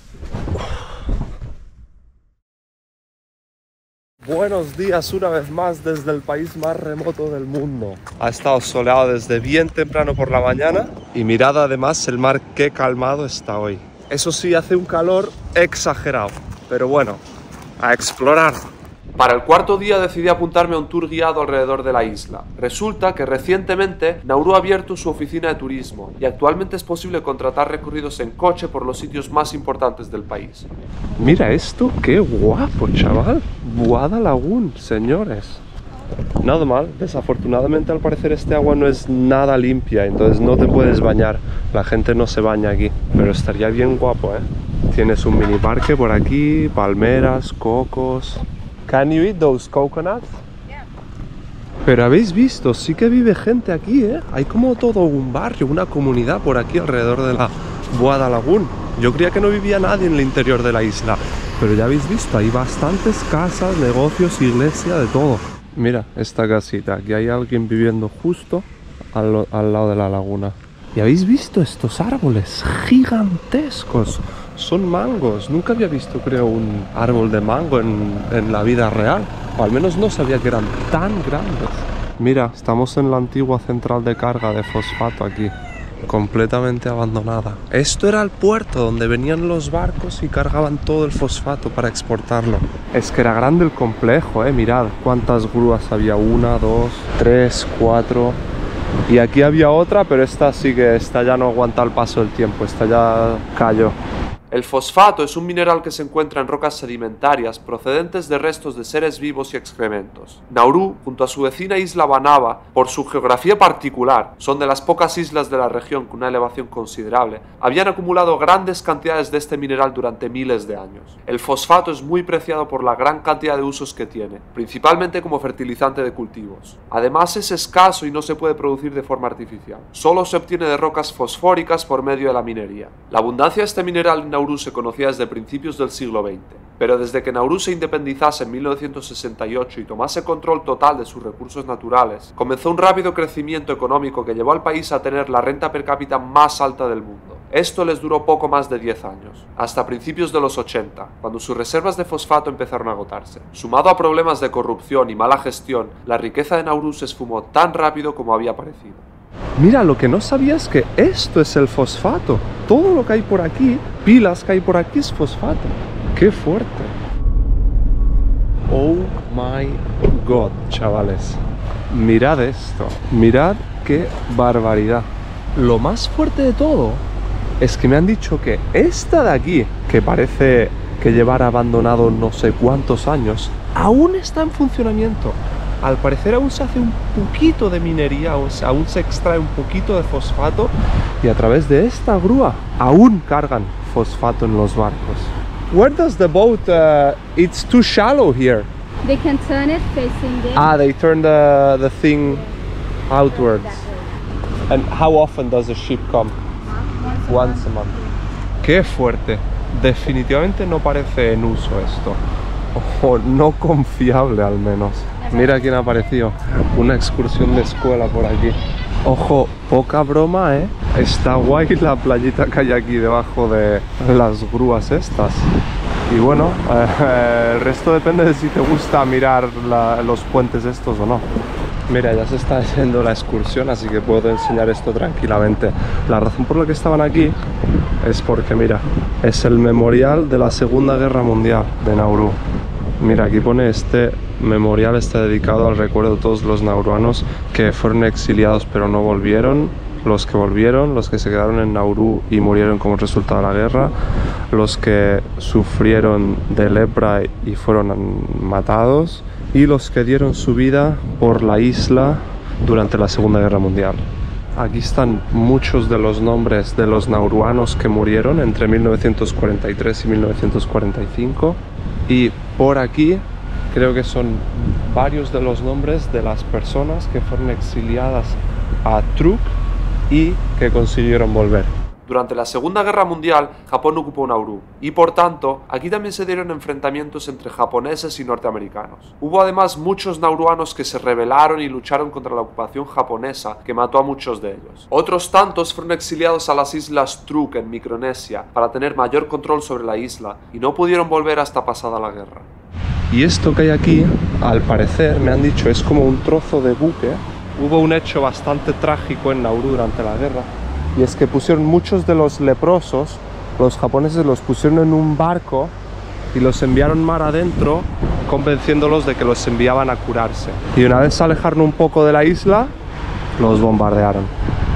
Speaker 2: Buenos días una vez más desde el país más remoto del mundo. Ha estado soleado desde bien temprano por la mañana y mirad además el mar qué calmado está hoy. Eso sí, hace un calor exagerado, pero bueno, a explorar.
Speaker 1: Para el cuarto día decidí apuntarme a un tour guiado alrededor de la isla. Resulta que recientemente Nauru ha abierto su oficina de turismo y actualmente es posible contratar recorridos en coche por los sitios más importantes del país.
Speaker 2: Mira esto, qué guapo, chaval. Buada Lagoon, señores. Nada mal, desafortunadamente al parecer este agua no es nada limpia, entonces no te puedes bañar. La gente no se baña aquí, pero estaría bien guapo, ¿eh? Tienes un mini parque por aquí, palmeras, cocos. Can you eat those coconuts?
Speaker 5: Yeah.
Speaker 2: Pero habéis visto, sí que vive gente aquí, ¿eh? Hay como todo un barrio, una comunidad por aquí alrededor de la Buada Lagoon. Yo creía que no vivía nadie en el interior de la isla, pero ya habéis visto, hay bastantes casas, negocios, iglesia, de todo. Mira esta casita, aquí hay alguien viviendo justo al, al lado de la laguna. ¿Y habéis visto estos árboles gigantescos? Son mangos. Nunca había visto, creo, un árbol de mango en, en la vida real. O al menos no sabía que eran tan grandes. Mira, estamos en la antigua central de carga de fosfato aquí. Completamente abandonada. Esto era el puerto donde venían los barcos y cargaban todo el fosfato para exportarlo. Es que era grande el complejo, eh. Mirad cuántas grúas había. Una, dos, tres, cuatro. Y aquí había otra, pero esta sí que esta ya no aguanta el paso del tiempo. Esta ya cayó.
Speaker 1: El fosfato es un mineral que se encuentra en rocas sedimentarias procedentes de restos de seres vivos y excrementos. Nauru, junto a su vecina isla Banaba, por su geografía particular, son de las pocas islas de la región con una elevación considerable, habían acumulado grandes cantidades de este mineral durante miles de años. El fosfato es muy preciado por la gran cantidad de usos que tiene, principalmente como fertilizante de cultivos. Además es escaso y no se puede producir de forma artificial. Solo se obtiene de rocas fosfóricas por medio de la minería. La abundancia de este mineral en Nauru se conocía desde principios del siglo veinte, pero desde que Nauru se independizase en mil novecientos sesenta y ocho y tomase control total de sus recursos naturales, comenzó un rápido crecimiento económico que llevó al país a tener la renta per cápita más alta del mundo. Esto les duró poco más de diez años, hasta principios de los ochenta, cuando sus reservas de fosfato empezaron a agotarse. Sumado a problemas de corrupción y mala gestión, la riqueza de Nauru se esfumó tan rápido como había parecido.
Speaker 2: Mira, lo que no sabía es que esto es el fosfato. Todo lo que hay por aquí, pilas que hay por aquí, es fosfato. ¡Qué fuerte! Oh my god, chavales. Mirad esto. Mirad qué barbaridad. Lo más fuerte de todo es que me han dicho que esta de aquí, que parece que llevará abandonado no sé cuántos años, aún está en funcionamiento. Al parecer aún se hace un poquito de minería, o sea, aún se extrae un poquito de fosfato y a través de esta grúa aún cargan fosfato en los barcos. Where does the boat, uh, it's too shallow here.
Speaker 5: They can turn it facing them.
Speaker 2: Ah, they turn the, the thing outwards. And how often does the ship come? Once a month. Qué fuerte. Definitivamente no parece en uso esto. O no confiable al menos. Mira quién ha aparecido. Una excursión de escuela por aquí. Ojo, poca broma, ¿eh? Está guay la playita que hay aquí debajo de las grúas estas. Y bueno, eh, el resto depende de si te gusta mirar la, los puentes estos o no. Mira, ya se está haciendo la excursión, así que puedo enseñar esto tranquilamente. La razón por la que estaban aquí es porque, mira, es el memorial de la Segunda Guerra Mundial de Nauru. Mira, aquí pone este memorial, está dedicado al recuerdo de todos los nauruanos que fueron exiliados pero no volvieron, los que volvieron, los que se quedaron en Nauru y murieron como resultado de la guerra, los que sufrieron de lepra y fueron matados, y los que dieron su vida por la isla durante la Segunda Guerra Mundial. Aquí están muchos de los nombres de los nauruanos que murieron entre mil novecientos cuarenta y tres y mil novecientos cuarenta y cinco. Y por aquí creo que son varios de los nombres de las personas que fueron exiliadas a Truk y que consiguieron volver.
Speaker 1: Durante la Segunda Guerra Mundial, Japón ocupó Nauru, y por tanto, aquí también se dieron enfrentamientos entre japoneses y norteamericanos. Hubo además muchos nauruanos que se rebelaron y lucharon contra la ocupación japonesa, que mató a muchos de ellos. Otros tantos fueron exiliados a las islas Truk en Micronesia para tener mayor control sobre la isla, y no pudieron volver hasta pasada la guerra.
Speaker 2: Y esto que hay aquí, al parecer, me han dicho, es como un trozo de buque. Hubo un hecho bastante trágico en Nauru durante la guerra, y es que pusieron muchos de los leprosos, los japoneses los pusieron en un barco y los enviaron mar adentro, convenciéndolos de que los enviaban a curarse. Y una vez se alejaron un poco de la isla, los bombardearon.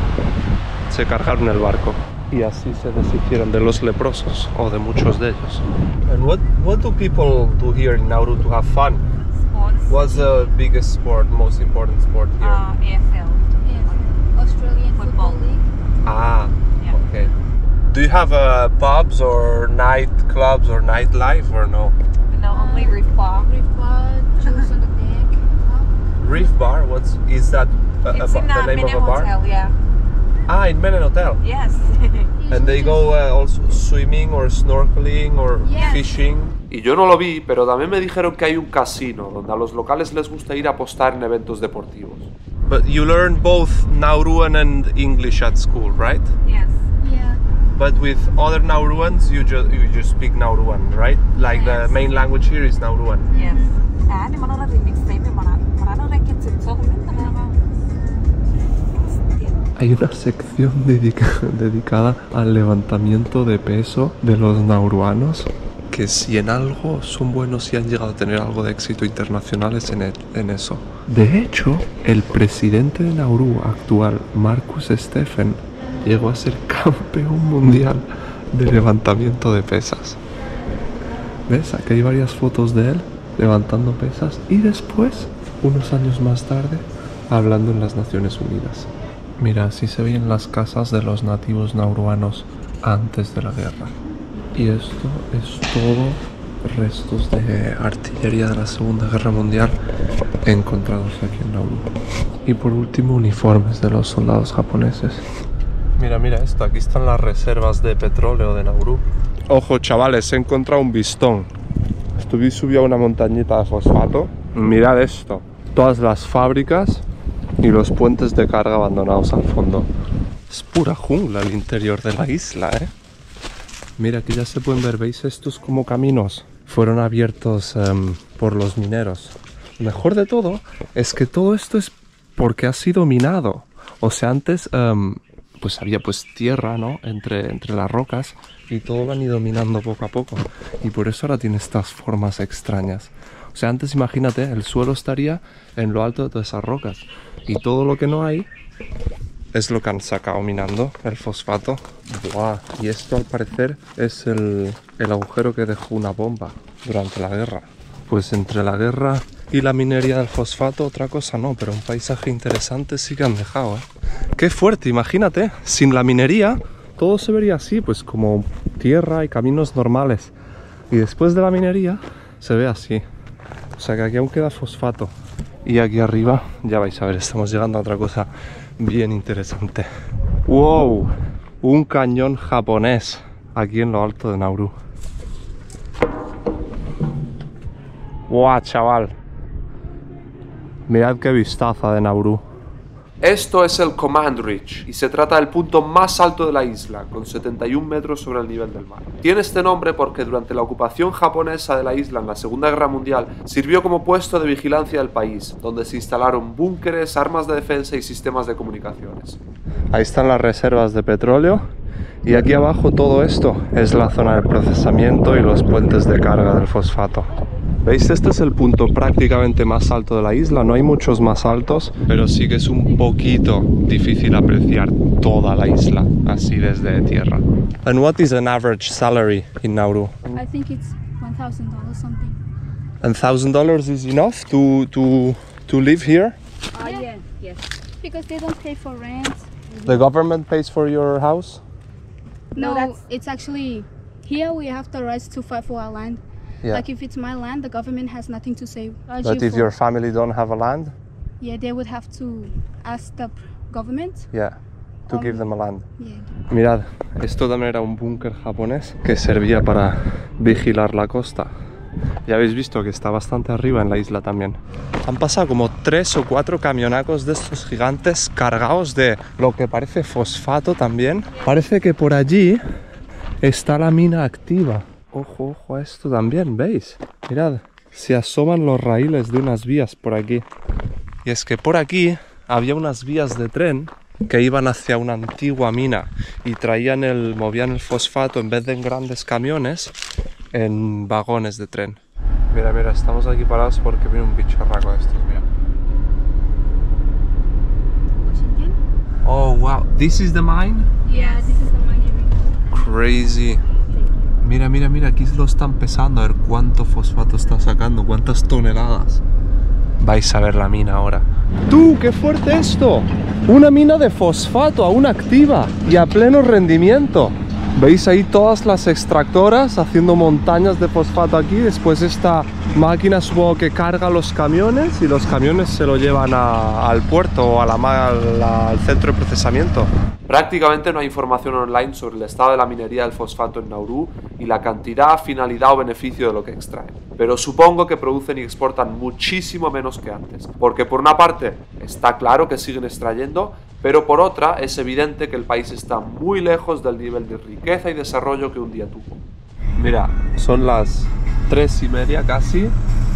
Speaker 2: Se cargaron el barco. Y así se deshicieron de los leprosos, o de muchos de ellos. And what, what do people do here in Nauru to have fun?
Speaker 8: Sports.
Speaker 2: What's the biggest sport, most important sport here?
Speaker 8: Uh, A F L.
Speaker 5: Australian Football League.
Speaker 2: Ah,
Speaker 8: Yeah.
Speaker 2: okay. Do you have uh, pubs or night clubs or nightlife or no?
Speaker 8: No, only Reef Bar.
Speaker 5: Reef Bar, juice on the deck.
Speaker 2: Reef Bar, what's is that? A,
Speaker 8: It's
Speaker 2: a,
Speaker 8: in
Speaker 2: the
Speaker 8: the
Speaker 2: name
Speaker 8: Mini
Speaker 2: of a bar?
Speaker 8: Hotel, yeah.
Speaker 2: Ah, in Menen Hotel.
Speaker 8: Yes.
Speaker 2: And they go uh, also swimming or snorkeling or
Speaker 5: Yes.
Speaker 2: fishing.
Speaker 1: Y yo no lo vi, pero también me dijeron que hay un casino, donde a los locales les gusta ir a apostar en eventos deportivos.
Speaker 2: But you learn both Nauruan and English at school, right?
Speaker 8: Yes.
Speaker 5: Yeah.
Speaker 2: But with other Nauruans, you just you just speak Nauruan, right? Like the
Speaker 8: Yes.
Speaker 2: main language here is Nauruan.
Speaker 8: Yes. يعني مرة remix baby مرة مرة ركبت الصوت من تمام.
Speaker 2: Hay una sección dedica dedicada al levantamiento de peso de los nauruanos, que si en algo son buenos y han llegado a tener algo de éxito internacional es en, el, en eso. De hecho, el presidente de Nauru actual, Marcus Stephen, llegó a ser campeón mundial de levantamiento de pesas. ¿Ves? Aquí hay varias fotos de él levantando pesas y después, unos años más tarde, hablando en las Naciones Unidas. Mira, así se veían las casas de los nativos nauruanos antes de la guerra. Y esto es todo restos de artillería de la Segunda Guerra Mundial encontrados aquí en Nauru. Y por último, uniformes de los soldados japoneses. Mira, mira esto, aquí están las reservas de petróleo de Nauru. Ojo, chavales, he encontrado un bistón. Estuve subido a una montañita de fosfato. Mirad esto, todas las fábricas y los puentes de carga abandonados al fondo. Es pura jungla el interior de la isla, ¿eh? Mira, aquí ya se pueden ver, ¿veis? Estos como caminos fueron abiertos um, por los mineros. Lo mejor de todo es que todo esto es porque ha sido minado. O sea, antes um, pues había pues tierra, ¿no? Entre, entre las rocas y todo lo han ido minando poco a poco. Y por eso ahora tiene estas formas extrañas. O sea, antes imagínate, el suelo estaría en lo alto de todas esas rocas. Y todo lo que no hay es lo que han sacado minando, el fosfato. ¡Buah! Y esto al parecer es el, el agujero que dejó una bomba durante la guerra. Pues entre la guerra y la minería del fosfato, otra cosa no, pero un paisaje interesante sí que han dejado, ¿eh? ¡Qué fuerte! Imagínate, sin la minería todo se vería así, pues como tierra y caminos normales. Y después de la minería se ve así. O sea que aquí aún queda fosfato. Y aquí arriba, ya vais a ver, estamos llegando a otra cosa bien interesante. ¡Wow! Un cañón japonés aquí en lo alto de Nauru. ¡Wow, chaval! Mirad qué vistaza de Nauru. Esto es el Command Ridge y se trata del punto más alto de la isla, con setenta y un metros sobre el nivel del mar. Tiene este nombre porque durante la ocupación japonesa de la isla en la Segunda Guerra Mundial sirvió como puesto de vigilancia del país, donde se instalaron búnkeres, armas de defensa y sistemas de comunicaciones. Ahí están las reservas de petróleo y aquí abajo todo esto es la zona de procesamiento y los puentes de carga del fosfato. ¿Veis? Este es el punto prácticamente más alto de la isla, no hay muchos más altos, pero sí que es un poquito difícil apreciar toda la isla así desde tierra. And what is an average salary in Nauru?
Speaker 5: I think it's one thousand dollars something.
Speaker 2: And one thousand dollars is enough to, to, to live here?
Speaker 5: Uh, yeah. Yes. Because they don't pay for rent.
Speaker 2: The government pays for your house?
Speaker 5: No,
Speaker 8: No, that's-
Speaker 5: it's actually here we have the rights to fight for our land.
Speaker 2: Yeah.
Speaker 5: Like if it's my land, the government has nothing to say. Charge
Speaker 2: But
Speaker 5: you
Speaker 2: if
Speaker 5: for-
Speaker 2: your family don't have a land?
Speaker 5: yeah, they would have to ask the government.
Speaker 2: Yeah, to
Speaker 5: Um,
Speaker 2: give them a land.
Speaker 5: Yeah.
Speaker 2: Mirad, esto también era un búnker japonés que servía para vigilar la costa. Ya habéis visto que está bastante arriba en la isla también. Han pasado como tres o cuatro camionacos de estos gigantes cargados de lo que parece fosfato también. Parece que por allí está la mina activa. Ojo, ojo a esto también, ¿veis? Mirad, se asoman los raíles de unas vías por aquí. Y es que por aquí había unas vías de tren que iban hacia una antigua mina y traían el, movían el fosfato en vez de en grandes camiones, en vagones de tren. Mira, mira, estamos aquí parados porque viene un bicharraco de estos, mira.
Speaker 5: Washington?
Speaker 2: Oh, wow, this is the mine?
Speaker 5: Yeah, this is the money.
Speaker 2: Crazy. Mira, mira, mira, aquí lo están pesando, a ver cuánto fosfato está sacando, cuántas toneladas. Vais a ver la mina ahora. ¡Tú, qué fuerte esto! Una mina de fosfato aún activa y a pleno rendimiento. ¿Veis ahí todas las extractoras haciendo montañas de fosfato aquí? Después esta máquina supongo que carga los camiones y los camiones se lo llevan a, al puerto o a la, a la, al centro de procesamiento.
Speaker 1: Prácticamente no hay información online sobre el estado de la minería del fosfato en Nauru y la cantidad, finalidad o beneficio de lo que extraen. Pero supongo que producen y exportan muchísimo menos que antes, porque por una parte está claro que siguen extrayendo, pero por otra es evidente que el país está muy lejos del nivel de riqueza y desarrollo que un día tuvo.
Speaker 2: Mira, son las tres y media casi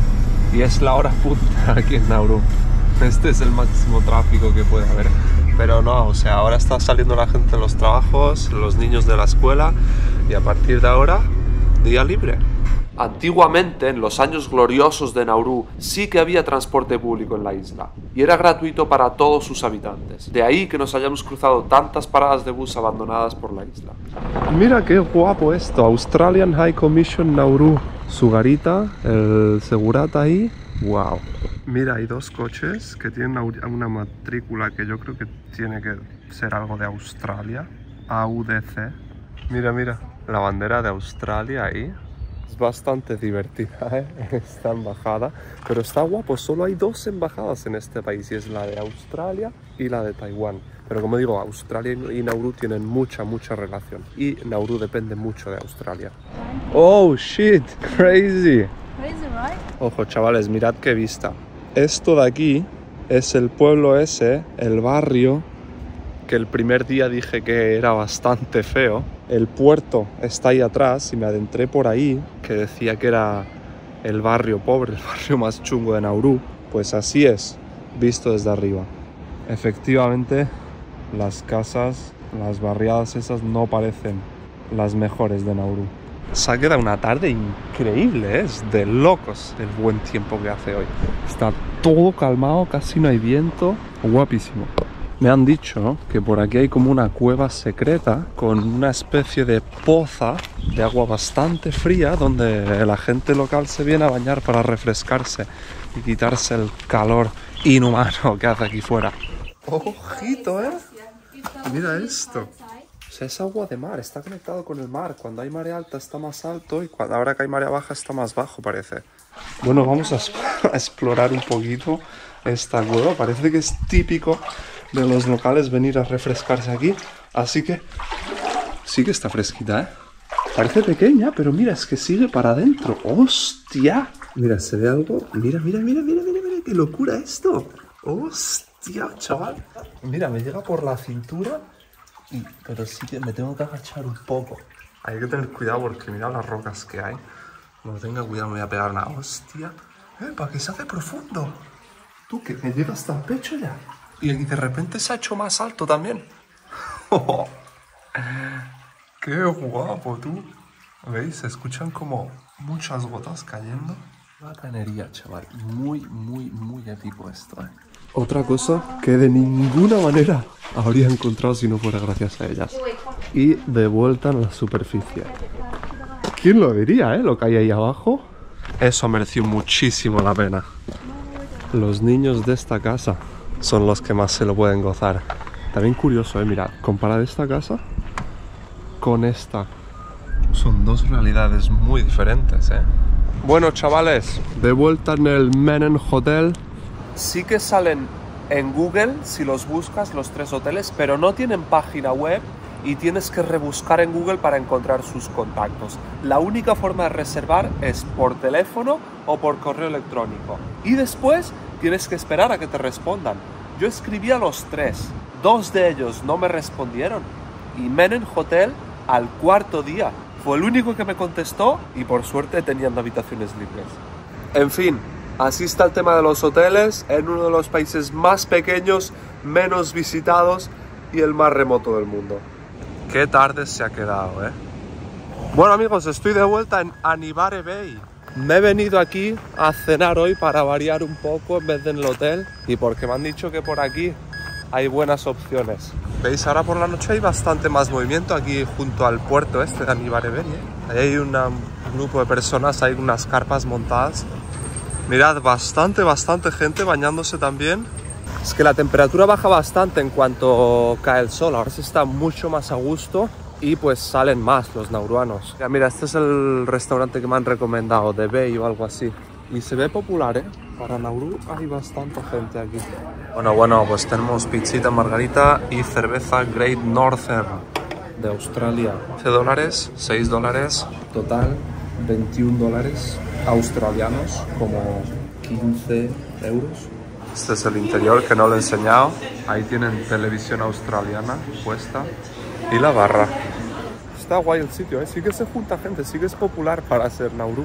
Speaker 2: y es la hora punta aquí en Nauru. Este es el máximo tráfico que puede haber. Pero no, o sea, ahora está saliendo la gente de los trabajos, los niños de la escuela y a partir de ahora, día libre.
Speaker 1: Antiguamente, en los años gloriosos de Nauru, sí que había transporte público en la isla y era gratuito para todos sus habitantes. De ahí que nos hayamos cruzado tantas paradas de bus abandonadas por la isla.
Speaker 2: Mira qué guapo esto, Australian High Commission Nauru. Su garita, el segurata ahí, wow. Mira, hay dos coches que tienen una matrícula que yo creo que tiene que ser algo de Australia, A U D C. Mira, mira, la bandera de Australia ahí. Es bastante divertida, ¿eh? Esta embajada, pero está guapo. Solo hay dos embajadas en este país y es la de Australia y la de Taiwán. Pero como digo, Australia y Nauru tienen mucha, mucha relación y Nauru depende mucho de Australia. Oh, shit, crazy.
Speaker 5: Crazy, right?
Speaker 2: Ojo, chavales, mirad qué vista. Esto de aquí es el pueblo ese, el barrio, que el primer día dije que era bastante feo. El puerto está ahí atrás y me adentré por ahí, que decía que era el barrio pobre, el barrio más chungo de Nauru. Pues así es, visto desde arriba. Efectivamente, las casas, las barriadas esas no parecen las mejores de Nauru. Se ha quedado una tarde increíble, ¿eh? Es de locos el buen tiempo que hace hoy. Está todo calmado, casi no hay viento, guapísimo. Me han dicho que por aquí hay como una cueva secreta con una especie de poza de agua bastante fría donde la gente local se viene a bañar para refrescarse y quitarse el calor inhumano que hace aquí fuera. Ojito, ¿eh? Mira esto. O sea, es agua de mar, está conectado con el mar. Cuando hay marea alta está más alto y cuando, ahora que hay marea baja está más bajo, parece. Bueno, vamos a, a explorar un poquito esta cueva. Parece que es típico de los locales venir a refrescarse aquí. Así que sí que está fresquita, ¿eh? Parece pequeña, pero mira, es que sigue para adentro. ¡Hostia! Mira, se ve algo. Mira, mira, mira, mira, mira, mira, qué locura esto. ¡Hostia, chaval! Mira, me llega por la cintura. Y, pero sí que me tengo que agachar un poco. Hay que tener cuidado porque mira las rocas que hay. No tenga cuidado, me voy a pegar una hostia. Eh, ¿para qué se hace profundo? Tú, que me llega hasta el pecho ya. Y de repente se ha hecho más alto también. Oh, ¡qué guapo, tú! ¿Veis? Se escuchan como muchas gotas cayendo. Una canería, chaval. Muy, muy, muy a tipo esto, ¿eh? Otra cosa que de ninguna manera habría encontrado si no fuera gracias a ellas. Y de vuelta en la superficie. ¿Quién lo diría, eh? Lo que hay ahí abajo. Eso mereció muchísimo la pena. Los niños de esta casa son los que más se lo pueden gozar. También curioso, eh, mirad, comparad esta casa con esta. Son dos realidades muy diferentes, eh. Bueno, chavales, de vuelta en el Menen Hotel. Sí que salen en Google si los buscas los tres hoteles, pero no tienen página web y tienes que rebuscar en Google para encontrar sus contactos. La única forma de reservar es por teléfono o por correo electrónico. Y después tienes que esperar a que te respondan. Yo escribí a los tres, dos de ellos no me respondieron y Menen Hotel al cuarto día fue el único que me contestó y por suerte tenían habitaciones libres. En fin, así está el tema de los hoteles en uno de los países más pequeños, menos visitados y el más remoto del mundo. Qué tarde se ha quedado, ¿eh? Bueno, amigos, estoy de vuelta en Anibare Bay. Me he venido aquí a cenar hoy para variar un poco en vez de en el hotel y porque me han dicho que por aquí hay buenas opciones. ¿Veis? Ahora por la noche hay bastante más movimiento aquí junto al puerto este de Anibare Bay, ¿eh? Ahí hay una, un grupo de personas, hay unas carpas montadas. Mirad, bastante, bastante gente bañándose también. Es que la temperatura baja bastante en cuanto cae el sol. Ahora se está mucho más a gusto y pues salen más los nauruanos. Ya, mira, este es el restaurante que me han recomendado, de Bay o algo así. Y se ve popular, ¿eh? Para Nauru hay bastante gente aquí. Bueno, bueno, pues tenemos pizzita margarita y cerveza Great Northern de Australia. once dólares, seis dólares, total veintiún dólares australianos, como quince euros. Este es el interior que no lo he enseñado. Ahí tienen televisión australiana puesta y la barra. Está guay el sitio, ¿eh? Sí que se junta gente, sí que es popular para ser Nauru.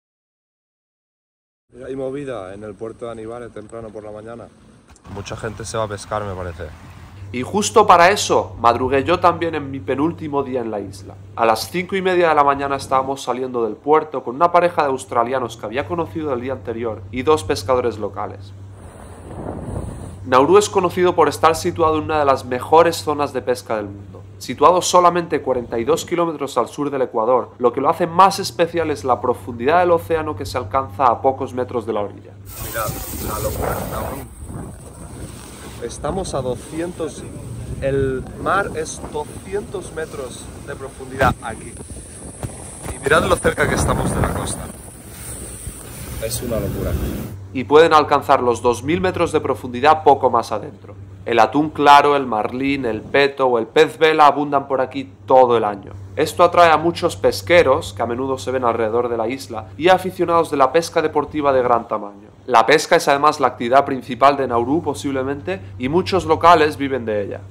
Speaker 2: Hay movida en el puerto de Anibare temprano por la mañana. Mucha gente se va a pescar, me parece.
Speaker 1: Y justo para eso madrugué yo también en mi penúltimo día en la isla. A las cinco y media de la mañana estábamos saliendo del puerto con una pareja de australianos que había conocido el día anterior y dos pescadores locales. Nauru es conocido por estar situado en una de las mejores zonas de pesca del mundo. Situado solamente cuarenta y dos kilómetros al sur del Ecuador, lo que lo hace más especial es la profundidad del océano que se alcanza a pocos metros de la orilla.
Speaker 2: Mirad, la locura de Nauru. Estamos a doscientos, el mar es doscientos metros de profundidad aquí. Y mirad lo cerca que estamos de la costa. Es una locura.
Speaker 1: Y pueden alcanzar los dos mil metros de profundidad poco más adentro. El atún claro, el marlín, el peto o el pez vela abundan por aquí todo el año. Esto atrae a muchos pesqueros, que a menudo se ven alrededor de la isla, y a aficionados de la pesca deportiva de gran tamaño. La pesca es además la actividad principal de Nauru posiblemente, y muchos locales viven de ella.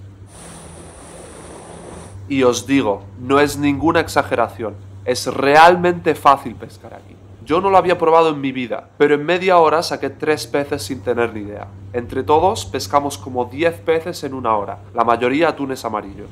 Speaker 1: Y os digo, no es ninguna exageración, es realmente fácil pescar aquí. Yo no lo había probado en mi vida, pero en media hora saqué tres peces sin tener ni idea. Entre todos pescamos como diez peces en una hora, la mayoría atunes amarillos.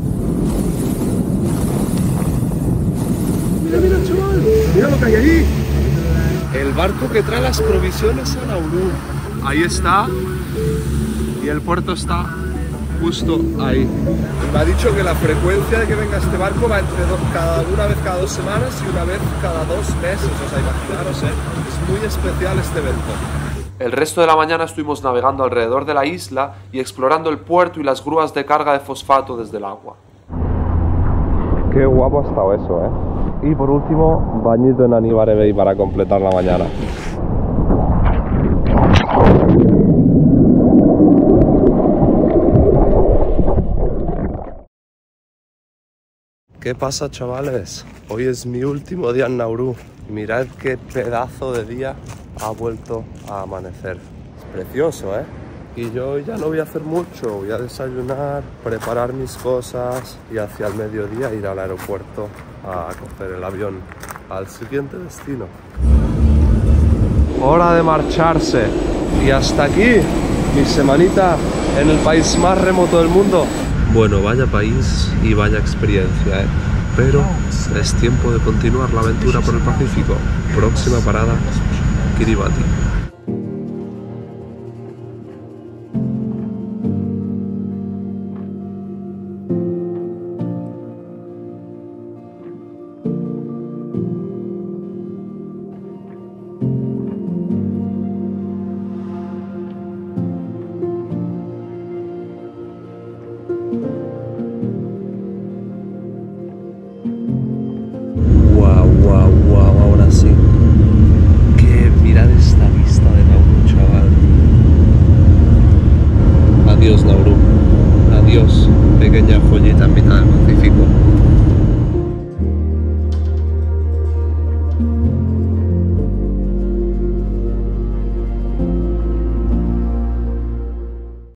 Speaker 2: Mira, mira, chaval, mira lo que hay ahí. El barco que trae las provisiones a Nauru. Ahí está. Y el puerto está justo ahí. Me ha dicho que la frecuencia de que venga este barco va entre dos, cada, una vez cada dos semanas y una vez cada dos meses. O sea, imaginaros, ¿eh? Es muy especial este evento.
Speaker 1: El resto de la mañana estuvimos navegando alrededor de la isla y explorando el puerto y las grúas de carga de fosfato desde el agua.
Speaker 2: Qué guapo ha estado eso, ¿eh? Y por último, bañito en Anibare Bay para completar la mañana. ¿Qué pasa, chavales? Hoy es mi último día en Nauru. Mirad qué pedazo de día ha vuelto a amanecer. Es precioso, ¿eh? Y yo ya no voy a hacer mucho. Voy a desayunar, preparar mis cosas y hacia el mediodía ir al aeropuerto a coger el avión al siguiente destino. Hora de marcharse. Y hasta aquí mi semanita en el país más remoto del mundo. Bueno, vaya país y vaya experiencia, ¿eh? Pero es tiempo de continuar la aventura por el Pacífico. Próxima parada, Kiribati. Adiós, Nauru. Adiós, pequeña joyita en mitad del Pacífico.